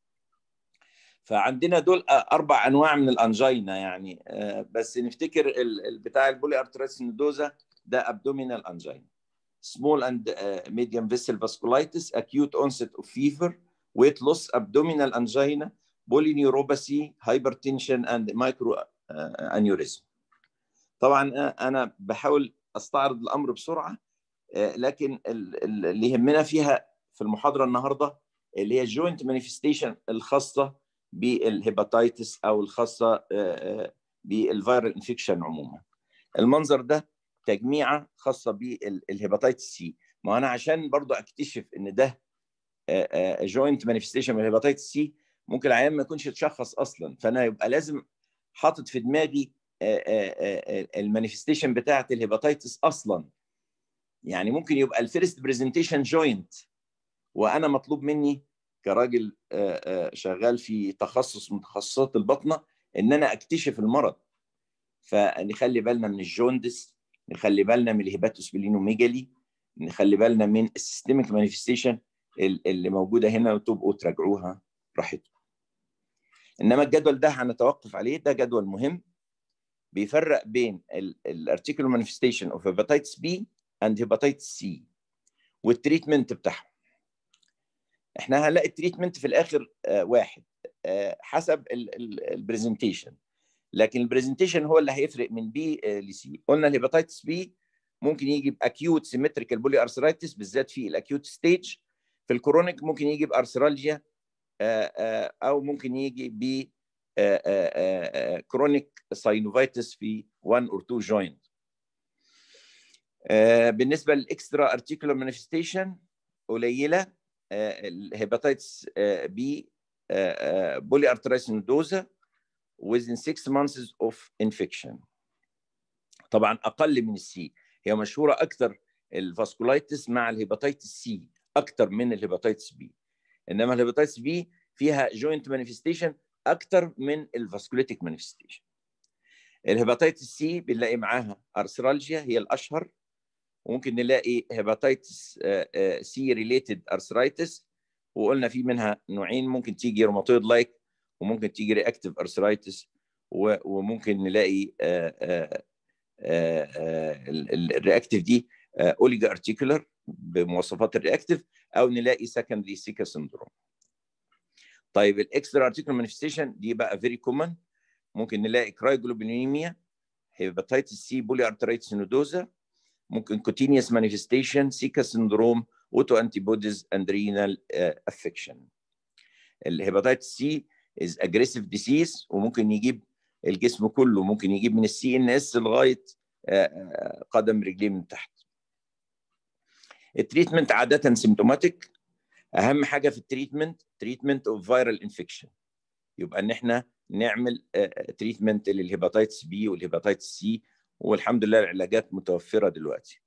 فعندنا دول 4 انواع من الانجينا يعني، بس نفتكر بتاع البولي ارترايتس نودوزا ده ابدومينال انجينا. small and medium vessel vasculitis, acute onset of fever, weight loss, abdominal angina, polyneuropathy, hypertension and microaneurysm. طبعا انا بحاول استعرض الامر بسرعه، لكن اللي يهمنا فيها في المحاضره النهارده اللي هي joint manifestation الخاصه بالهيباتيتس او الخاصه بالفيرال انفكشن عموما. المنظر ده تجميعه خاصه بالهيباتيتس سي. ما انا عشان برضو اكتشف ان ده جوينت مانيفستيشن من الهيباتيتس سي ممكن العيان ما يكونش اتشخص اصلا، فانا يبقى لازم حاطط في دماغي المانيفستيشن بتاعه الهيباتيتس اصلا. يعني ممكن يبقى الفيرست برزنتيشن جوينت، وانا مطلوب مني كراجل شغال في تخصص من تخصصات البطنه ان انا اكتشف المرض. فنخلي بالنا من الجوندس، نخلي بالنا من الهيباتوسبلينوميجالي، نخلي بالنا من السيستميك مانيفستيشن اللي موجوده هنا وتبقوا تراجعوها براحتكم. انما الجدول ده هنتوقف عليه، ده جدول مهم بيفرق بين الارتيكولار مانيفستيشن اوف هيباتيتس بي اند هيباتيتس سي والتريتمنت بتاعهم. احنا هنلاقي التريتمنت في الاخر واحد حسب البرزنتيشن، لكن البرزنتيشن هو اللي هيفرق من بي لسي. قلنا الهيباتيتس بي ممكن يجي باكيوت سيمتريكال بولي ارثرايتس بالذات في الاكيوت ستيج. في الكرونيك ممكن يجي بارثرالجيا او ممكن يجي ب كرونيك ساينوفايتس في 1 or 2 جوينت. بالنسبه للاكسترا ارتيكولار مانيفستيشن قليله. الهيباتيتس بي بولي ارثرايتس نودوزا within 6 months of infection. طبعا اقل من السي، هي مشهوره اكثر الفاسكولايتس مع الهيباتيتس سي اكتر من الهيباتيتس بي. انما الهيباتيتس بي فيها جوينت مانيفستيشن اكتر من الفاسكوليتيك مانيفستيشن. الهيباتيتس سي بنلاقي معاها ارثرالجيا هي الاشهر، وممكن نلاقي هيباتيتس سي ريليتد ارثرايتس، وقلنا في منها نوعين، ممكن تيجي روماتويد لايك وممكن تيجي رياكتيف ارثرايتس، وممكن نلاقي الرياكتيف دي اوليجا ارتيكولار بمواصفات الرياكتيف، او نلاقي سكندري سيكا سندروم. طيب الاكسترا ارتيكولار مانيفستيشن دي بقى فيري كومن، ممكن نلاقي كرايوجلوبينيميا، هيباتيتس سي بولي ارترايتس نودوزا، ممكن كوتينيوس مانيفستيشن، سيكا سندروم، اوتو انتي بوديز اند رينال افكشن. الهيباتيتس سي از اجريسيف ديسيز، وممكن يجيب الجسم كله، ممكن يجيب من السي ان اس لغايه قدم رجليه من تحت. التريتمنت عاده سيمتوماتيك، اهم حاجه في التريتمنت تريتمنت اوف فيرال انفكشن، يبقى ان احنا نعمل تريتمنت للهيباتيتس بي والهيباتيتس سي، والحمد لله العلاجات متوفره دلوقتي.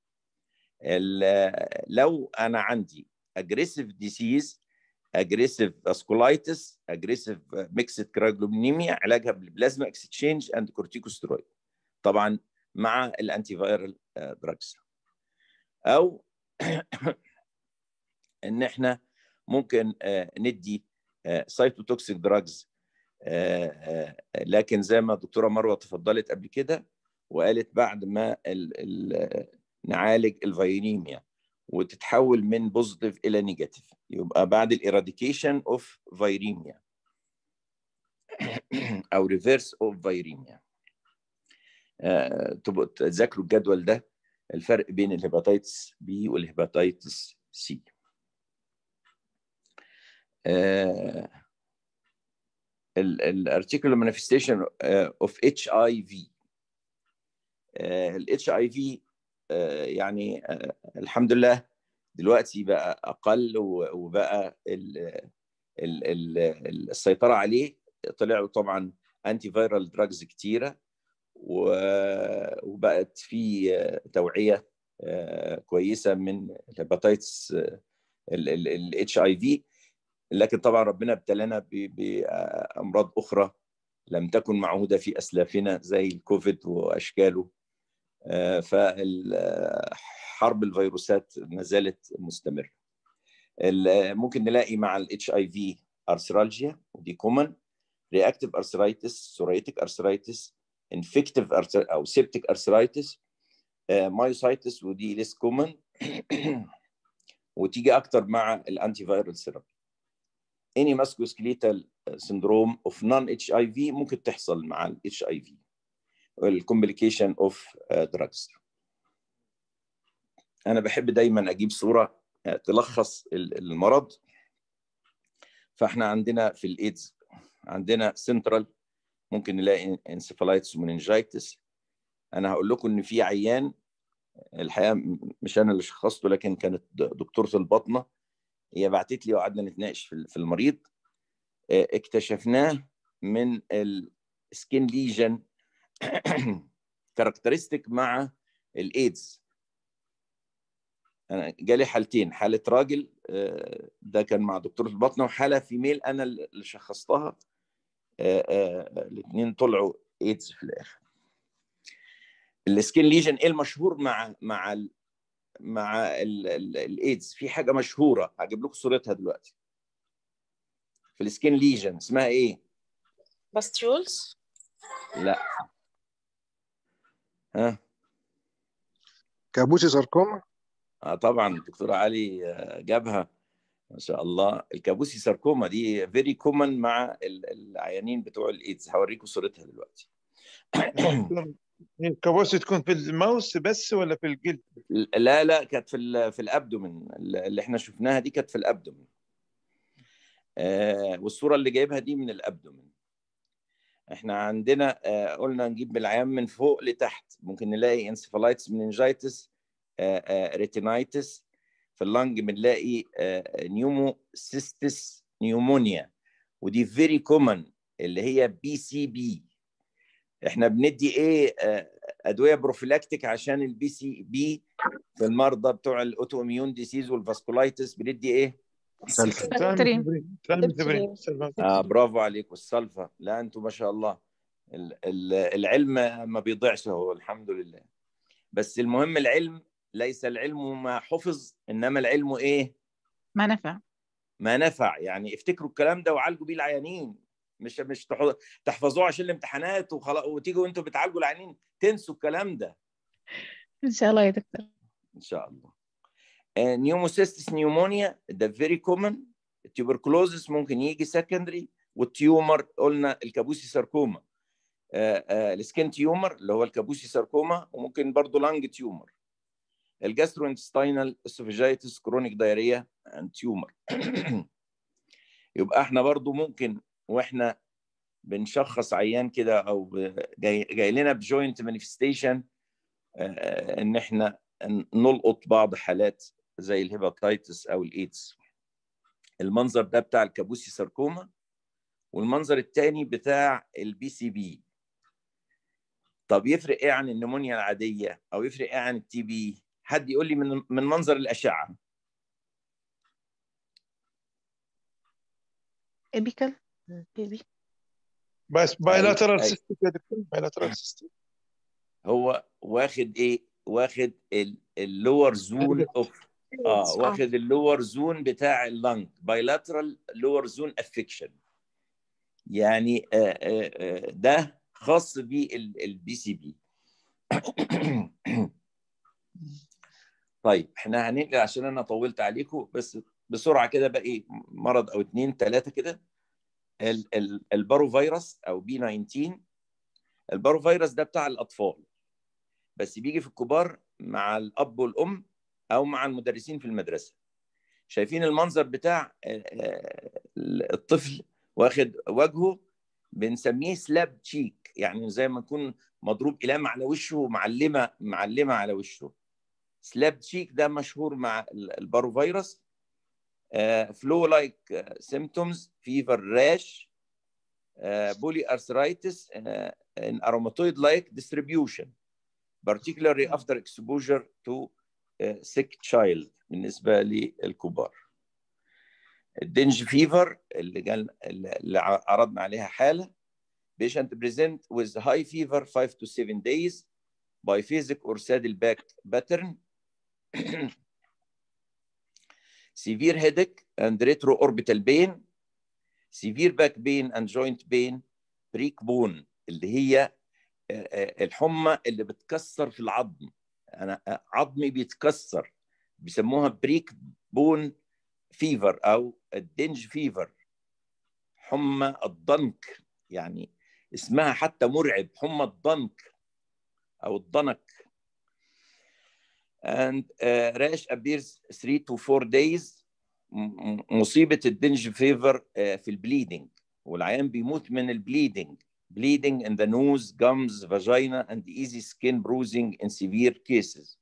لو انا عندي اجريسيف ديسيز، اجريسيف فاسكولايتس، اجريسيف ميكسد كرايوجلوبينيميا، علاجها بالبلازما اكسشينج اند كورتيكوسترويد، طبعا مع الانتي فايرال دراجز. او ان احنا ممكن ندي سايتوتوكسيك دراجز، لكن زي ما الدكتوره مروه تفضلت قبل كده وقالت بعد ما نعالج الفيريميا وتتحول من بوزيتيف الى نيجاتيف، يبقى بعد الإيراديكيشن اوف فيريميا او ريفيرس اوف فيريميا. تبقوا تذاكروا الجدول ده، الفرق بين الهيباتيتس بي والهيباتيتس سي. الارتيكولار مانيفستيشن اوف اتش اي في. الاتش اي في يعني الحمد لله دلوقتي بقى اقل، وبقى السيطره عليه، طلعوا طبعا انتي فيرال دراجز كتيره، وبقت في توعيه كويسه من الهيباتيتس الاتش اي في، لكن طبعا ربنا ابتلانا بامراض اخرى لم تكن معهوده في اسلافنا زي الكوفيد واشكاله. فحرب الفيروسات ما زالت مستمره. ممكن نلاقي مع الاتش اي في ارثرالجيا، ودي كومن، رياكتيف ارثرايتس، سوريتيك ارثرايتس، انفكتيف او سيبتيك ارثرايتس، مايوسايتس، ودي ليس كومن وتيجي اكتر مع الانتي فايرال ثيرابي. اني ماسكوسكليتال سندروم اوف نون اتش اي في ممكن تحصل مع الاتش اي في، الكومبليكيشن اوف دراجز. انا بحب دايما اجيب صوره تلخص المرض. فاحنا عندنا في الايدز عندنا سنترال، ممكن نلاقي انسفالايتس ومننجايتس. انا هقول لكم ان في عيان، الحقيقه مش انا اللي شخصته، لكن كانت دكتوره الباطنه هي بعتت لي وقعدنا نتناقش في المريض. اكتشفناه من السكين ليجن كاركترستيك مع الايدز. انا جالي حالتين، حاله راجل ده كان مع دكتور الباطنه، وحاله فيميل انا اللي شخصتها. الاثنين طلعوا ايدز في الاخر. السكين ليجن ايه المشهور مع الايدز؟ في حاجه مشهوره هجيب لكم صورتها دلوقتي. في السكين ليجن اسمها ايه؟ باستيولز؟ لا. ها؟ كابوسي ساركوما. طبعا الدكتور علي جابها ما شاء الله. الكابوسي ساركوما دي فيري كومن مع العيانين بتوع الايدز، هوريكم صورتها دلوقتي. الكابوسي تكون في الماوس بس ولا في الجلد؟ لا كانت في الابدومن، اللي احنا شفناها دي كانت في الابدومن. والصوره اللي جايبها دي من الابدومن. احنا عندنا قلنا نجيب بالعيان من فوق لتحت، ممكن نلاقي انسفالايتس، مننجايتس، ريتينايتس. في اللنج بنلاقي نيوموسيستس نيومونيا، ودي فيري كومن اللي هي بي سي بي. احنا بندي ايه ادويه بروفيلاكتيك عشان البي سي بي في المرضى بتوع الاوتو اميون ديسيز والفاسكولايتس بندي ايه؟ تراميثوبرين. برافو عليك. والسلفا. لا انتوا ما شاء الله العلم ما بيضيعش هو الحمد لله. بس المهم العلم ليس العلم ما حفظ، انما العلم ايه؟ ما نفع. ما نفع. يعني افتكروا الكلام ده وعالجوا بيه العيانين، مش تحفظوه عشان الامتحانات وخلاص وتيجوا وانتوا بتعالجوا العيانين تنسوا الكلام ده. ان شاء الله يا دكتور. ان شاء الله. نيوموسيستس نيومونيا ده فيري كومن. التيوبركلوزس ممكن يجي سكندري، والتيومر قلنا الكابوسي ساركوما، السكين تيومر اللي هو الكابوسي ساركوما، وممكن برضه لانج تيومر، الجاستروانتستينال اسوفيجايتس، كرونيك دايريا اند تيومر. يبقى احنا برضه ممكن واحنا بنشخص عيان كده او جاي لنا بجوينت مانيفستيشن ان احنا نلقط بعض حالات زي الهيباتيتس او الايدز. المنظر ده بتاع الكابوسي ساركوما، والمنظر الثاني بتاع البي سي بي. طب يفرق ايه عن النمونيا العاديه او يفرق ايه عن التي بي؟ حد يقول لي من منظر الاشعه. ابيكال بيبي بس بايلاترال سيستم يا دكتور، بايلاترال سيستم. هو واخد ايه؟ واخد اللور زون اوف واخد اللور زون بتاع اللنج، بايلاترال لور زون افكشن. يعني ده خاص بالبي سي بي. طيب احنا هننقل عشان انا طولت عليكم، بس بسرعه كده بقى ايه مرض او 2 3 كده. البارو فيروس او بي 19. البارو فيروس ده بتاع الاطفال، بس بيجي في الكبار مع الاب والام او مع المدرسين في المدرسه. شايفين المنظر بتاع الطفل واخد وجهه، بنسميه سلاب تشيك، يعني زي ما يكون مضروب قلامه على وشه ومعلمه على وشه. سلاب تشيك ده مشهور مع البارو فيروس. فلو لايك سيمبتومز، فيفر، راش، بولي ارثرايتس in aromatoid like distribution, particularly after exposure to sick child بالنسبه للكبار. الدنج فيفر اللي عرضنا عليها حاله. patient present with high fever 5 to 7 days, biphasic or saddle back pattern, severe headache and retroorbital pain, severe back pain and joint pain, break bone اللي هي الحمى اللي بتكسر في العظم. انا عظمي بيتكسر، بيسموها بريك بون فيفر او الدنج فيفر، حمى الضنك، يعني اسمها حتى مرعب، حمى الضنك او الضنك. and rash appears 3 to 4 days. مصيبه الدنج فيفر في البليدنج، والعيان بيموت من البليدنج. bleeding in the nose, gums, vagina, and easy skin bruising in severe cases.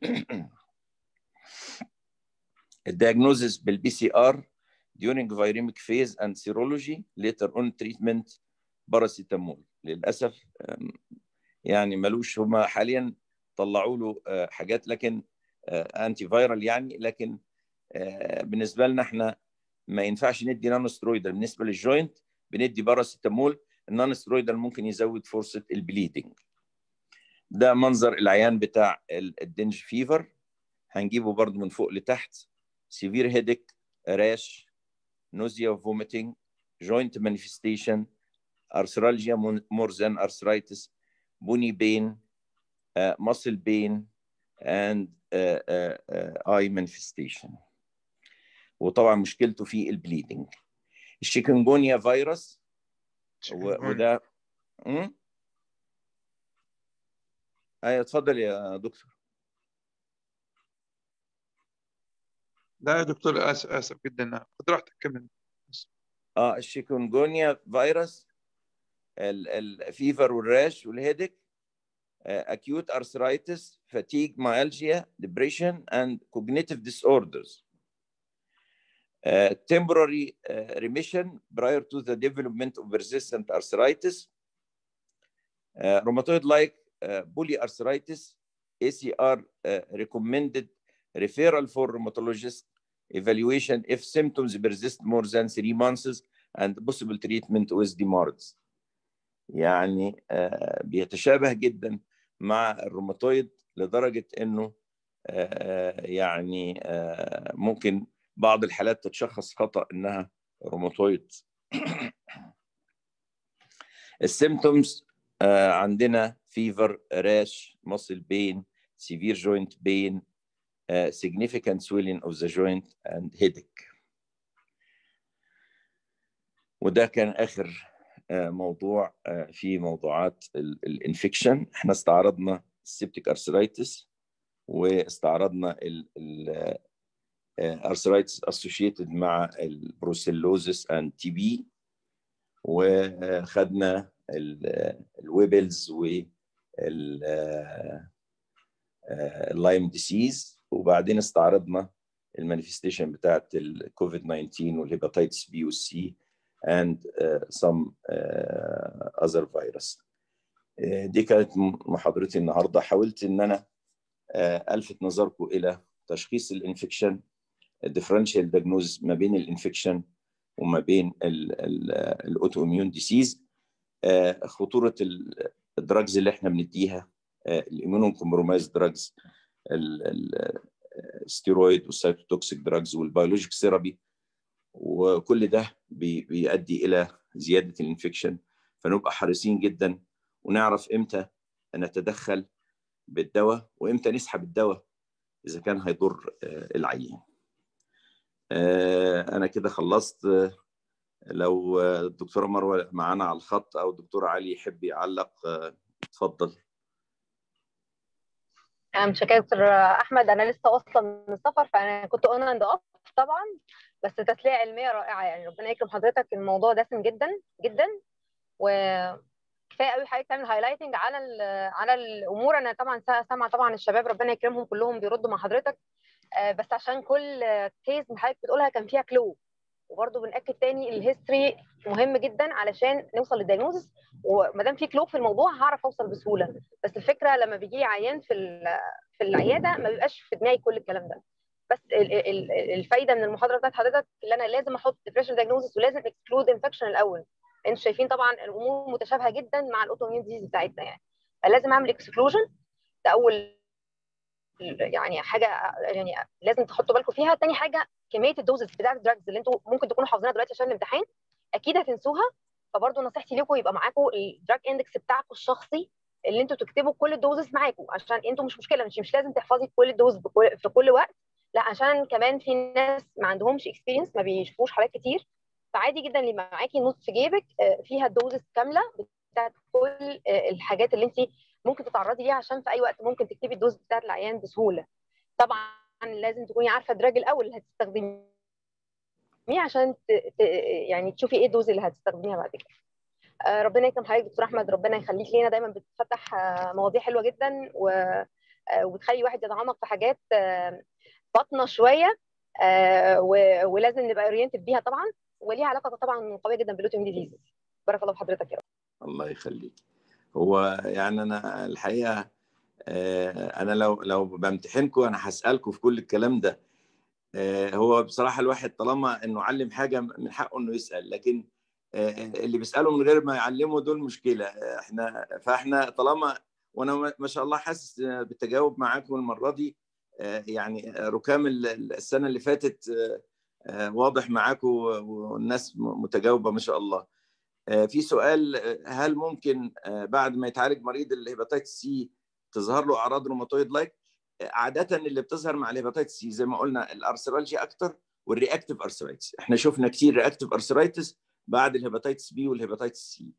الديagnosis بالبي سي ار during viremic phase and serology, later on treatment باراسيتامول. للأسف يعني ملوش، هما حاليا طلعوا له حاجات لكن انتي فايرال يعني، لكن بالنسبة لنا احنا ما ينفعش ندي نانو سترويدال. بالنسبة للجوينت بندي باراسيتامول. النون سترويدال ممكن يزود فرصه البليدنج. ده منظر العيان بتاع الدنج فيفر، هنجيبه برضو من فوق لتحت. سيفير هيديك، راش، نوزيا وفوميتنج، جوينت مانيفستيشن، ارثرالجيا مور ذان ارثرايتس، بوني بين، muscle pain and eye manifestation. وطبعا مشكلته في البليدنج. الشيكنجونيا فيروس وده ايوه اتفضل يا دكتور. لا يا دكتور اسف جدا، خد راحتك كمل. الشيكنجونيا فيروس، الفيفر والراش والهيدك، acute arthritis, fatigue, myalgia, depression and cognitive disorders. Temporary remission prior to the development of persistent arthritis. Rheumatoid-like polyarthritis, ACR recommended referral for rheumatologist evaluation if symptoms persist more than 3 months and possible treatment with DMARDs. يعني بيتشابه جدا مع الروماتويد لدرجة انه يعني ممكن بعض الحالات تتشخص خطأ انها روماتويد. السيمتومز عندنا fever, rash, muscle pain, severe joint pain, significant swelling of the joint and headache. وده كان آخر موضوع في موضوعات الانفكشن. احنا استعرضنا السيبتيك ارثرايتس واستعرضنا الارثرايتس associated مع البروسيلوزس and TB، وخدنا الويبلز واللايم ديسيز، وبعدين استعرضنا المانيفستيشن بتاعت الكوفيد 19 والهيباتيتس بي والسي and some other virus. دي كانت محاضرتي النهارده. حاولت ان انا الفت نظركم الى تشخيص الانفكشن، الديفرنشال دايجنوز ما بين الانفكشن وما بين الاوتو اميون ديسيز، خطوره الدراجز اللي احنا بنديها، الاميونو كومبرومايز دراجز، الستيرويد والسايتوتوكسيك دراجز والبيولوجيك ثيرابي، وكل ده بيؤدي الى زياده الانفكشن. فنبقى حريصين جدا ونعرف امتى نتدخل بالدواء وامتى نسحب الدواء اذا كان هيضر العيان. انا كده خلصت. لو الدكتوره مروه معانا على الخط او الدكتور علي يحب يعلق اتفضل. انا مش دكتور احمد، انا لسه واصله من السفر، فانا كنت اون اند اوف طبعا، بس تسلية علميه رائعه يعني. ربنا يكرم حضرتك، الموضوع دسم جدا جدا، وكفايه قوي حضرتك تعمل هايلايتنج على الامور. انا طبعا سامعه طبعا الشباب ربنا يكرمهم كلهم بيردوا مع حضرتك، بس عشان كل كيس حضرتك بتقولها كان فيها كلو، وبرده بنأكد تاني الهيستوري مهم جدا علشان نوصل للدايجنوزس، وما دام في كلو في الموضوع هعرف اوصل بسهوله. بس الفكره لما بيجي لي عيان في العياده ما بيبقاش في دماغي كل الكلام ده. بس الفايده من المحاضره بتاعت حضرتك اللي انا لازم احط ديفرنشال دايجنوزس ولازم اكسكلود انفكشن الاول. انتوا شايفين طبعا الامور متشابهه جدا مع الاوتو اميون ديزيز بتاعتنا يعني، فلازم اعمل اكسكلوجن. ده اول يعني حاجه يعني لازم تحطوا بالكم فيها. تاني حاجه كميه الدوزز بتاعت الدراجز اللي انتوا ممكن تكونوا حافظينها دلوقتي عشان الامتحان اكيد هتنسوها، فبرضه نصيحتي لكم يبقى معاكم الدراج اندكس بتاعكم الشخصي اللي انتوا تكتبوا كل الدوزز معاكم، عشان انتوا مش مشكله، مش لازم تحفظي كل الدوز في كل وقت، لا عشان كمان في ناس ما عندهمش اكسبيرينس ما بيشوفوش حالات كتير، فعادي جدا اللي معاكي نوت في جيبك فيها الدوزز كامله بتاعت كل الحاجات اللي انت ممكن تتعرضي ليها، عشان في اي وقت ممكن تكتبي الدوز بتاعت العيان بسهوله. طبعا لازم تكوني عارفه الدراج الاول اللي هتستخدميه عشان يعني تشوفي ايه الدوز اللي هتستخدميها بعد كده. ربنا يكرم حضرتك دكتور احمد، ربنا يخليك لينا، دايما بتفتح مواضيع حلوه جدا وبتخلي الواحد يتعمق في حاجات بطنه شويه، ولازم نبقى اورينتد بيها طبعا، وليها علاقه طبعا قويه جدا بالاوتوميون ديزيز. بارك الله بحضرتك يا رب. الله يخليك. هو يعني انا الحقيقه انا لو بامتحنكم انا هسالكم في كل الكلام ده. هو بصراحه الواحد طالما انه علم حاجه من حقه انه يسال، لكن اللي بيسالوا من غير ما يعلموا دول مشكله. فاحنا طالما، وانا ما شاء الله حاسس بالتجاوب معاكم المره دي، يعني ركام السنه اللي فاتت واضح معاكم والناس متجاوبه ما شاء الله. في سؤال، هل ممكن بعد ما يتعالج مريض الهيباتيتس سي تظهر له اعراض روماتويد لايك؟ عاده اللي بتظهر مع الهيباتيتس سي زي ما قلنا الارثرالجي اكتر والرياكتيف ارثرايتس. احنا شفنا كتير رياكتيف ارثرايتس بعد الهيباتيتس بي والهيباتيتس سي،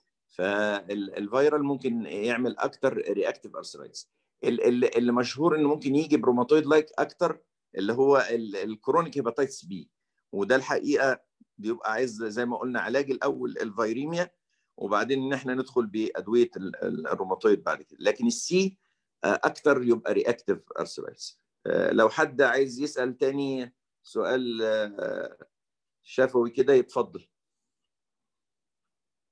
فالفيرال ممكن يعمل اكتر رياكتيف ارثرايتس. اللي مشهور انه ممكن يجي بروماتويد لايك اكتر اللي هو الكرونيك هيباتيتس بي، وده الحقيقه بيبقى عايز زي ما قلنا علاج الاول الفيريميا، وبعدين ان احنا ندخل بادويه الروماتويد بعد كده. لكن السي اكتر يبقى رياكتيف ارثرايتس. لو حد عايز يسال تاني سؤال شفوي كده يتفضل.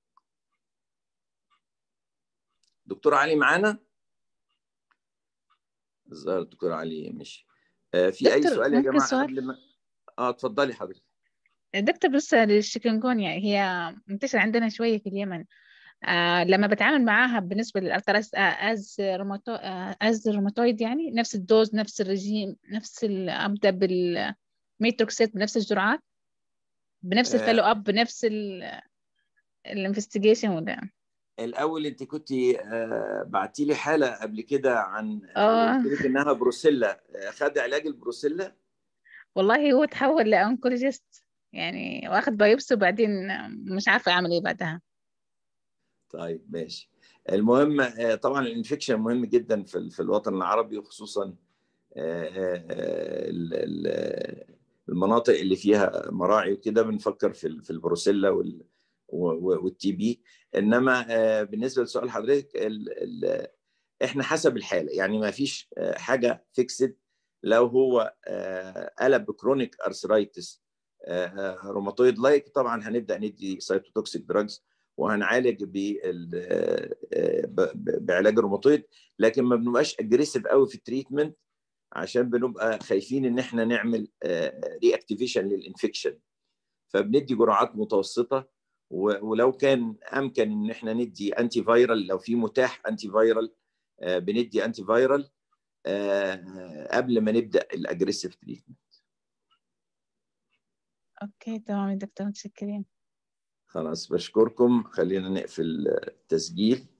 دكتور علي معانا؟ الظاهر الدكتور علي مشي. في اي دكتور سؤال يا ممكن جماعه سؤال؟ قبل ما اتفضلي حضرتك. دكتور بس الشيكنجونيا هي منتشرة عندنا شوية في اليمن. لما بتعامل معاها بالنسبة للأرتراس از روماتويد، يعني نفس الدوز، نفس الرجيم، أبدأ بالميتروكسيت بنفس الجرعات، بنفس الفولو اب، بنفس الانفستيجيشن وده. الاول انت كنت بعتي لي حاله قبل كده عن اه قلت لك انها بروسيلا، خد علاج البروسيلا؟ والله هو تحول لأنكولوجيست يعني، واخد بايوبسي وبعدين مش عارفة أعمل إيه بعدها. طيب ماشي. المهم طبعا الانفكشن مهم جدا في الوطن العربي، وخصوصا المناطق اللي فيها مراعي وكده بنفكر في البروسيلا والتي بي. انما بالنسبه لسؤال حضرتك احنا حسب الحاله، يعني ما فيش حاجه فيكسد. لو هو قلب بكرونيك ارثرايتس روماتويد لايك، طبعا هنبدا ندي سايتوتوكسيك دراجز وهنعالج بعلاج الروماتويد، لكن ما بنبقاش اجريسيف قوي في التريتمنت عشان بنبقى خايفين ان احنا نعمل ري اكتيفيشن للانفكشن، فبندي جرعات متوسطه. ولو كان امكن ان احنا ندي انتي فايرال، لو في متاح انتي فايرال بندي انتي فايرال قبل ما نبدا الاجريسيف تريتمنت. اوكي تمام يا دكتور، متشكرين. خلاص بشكركم، خلينا نقفل التسجيل.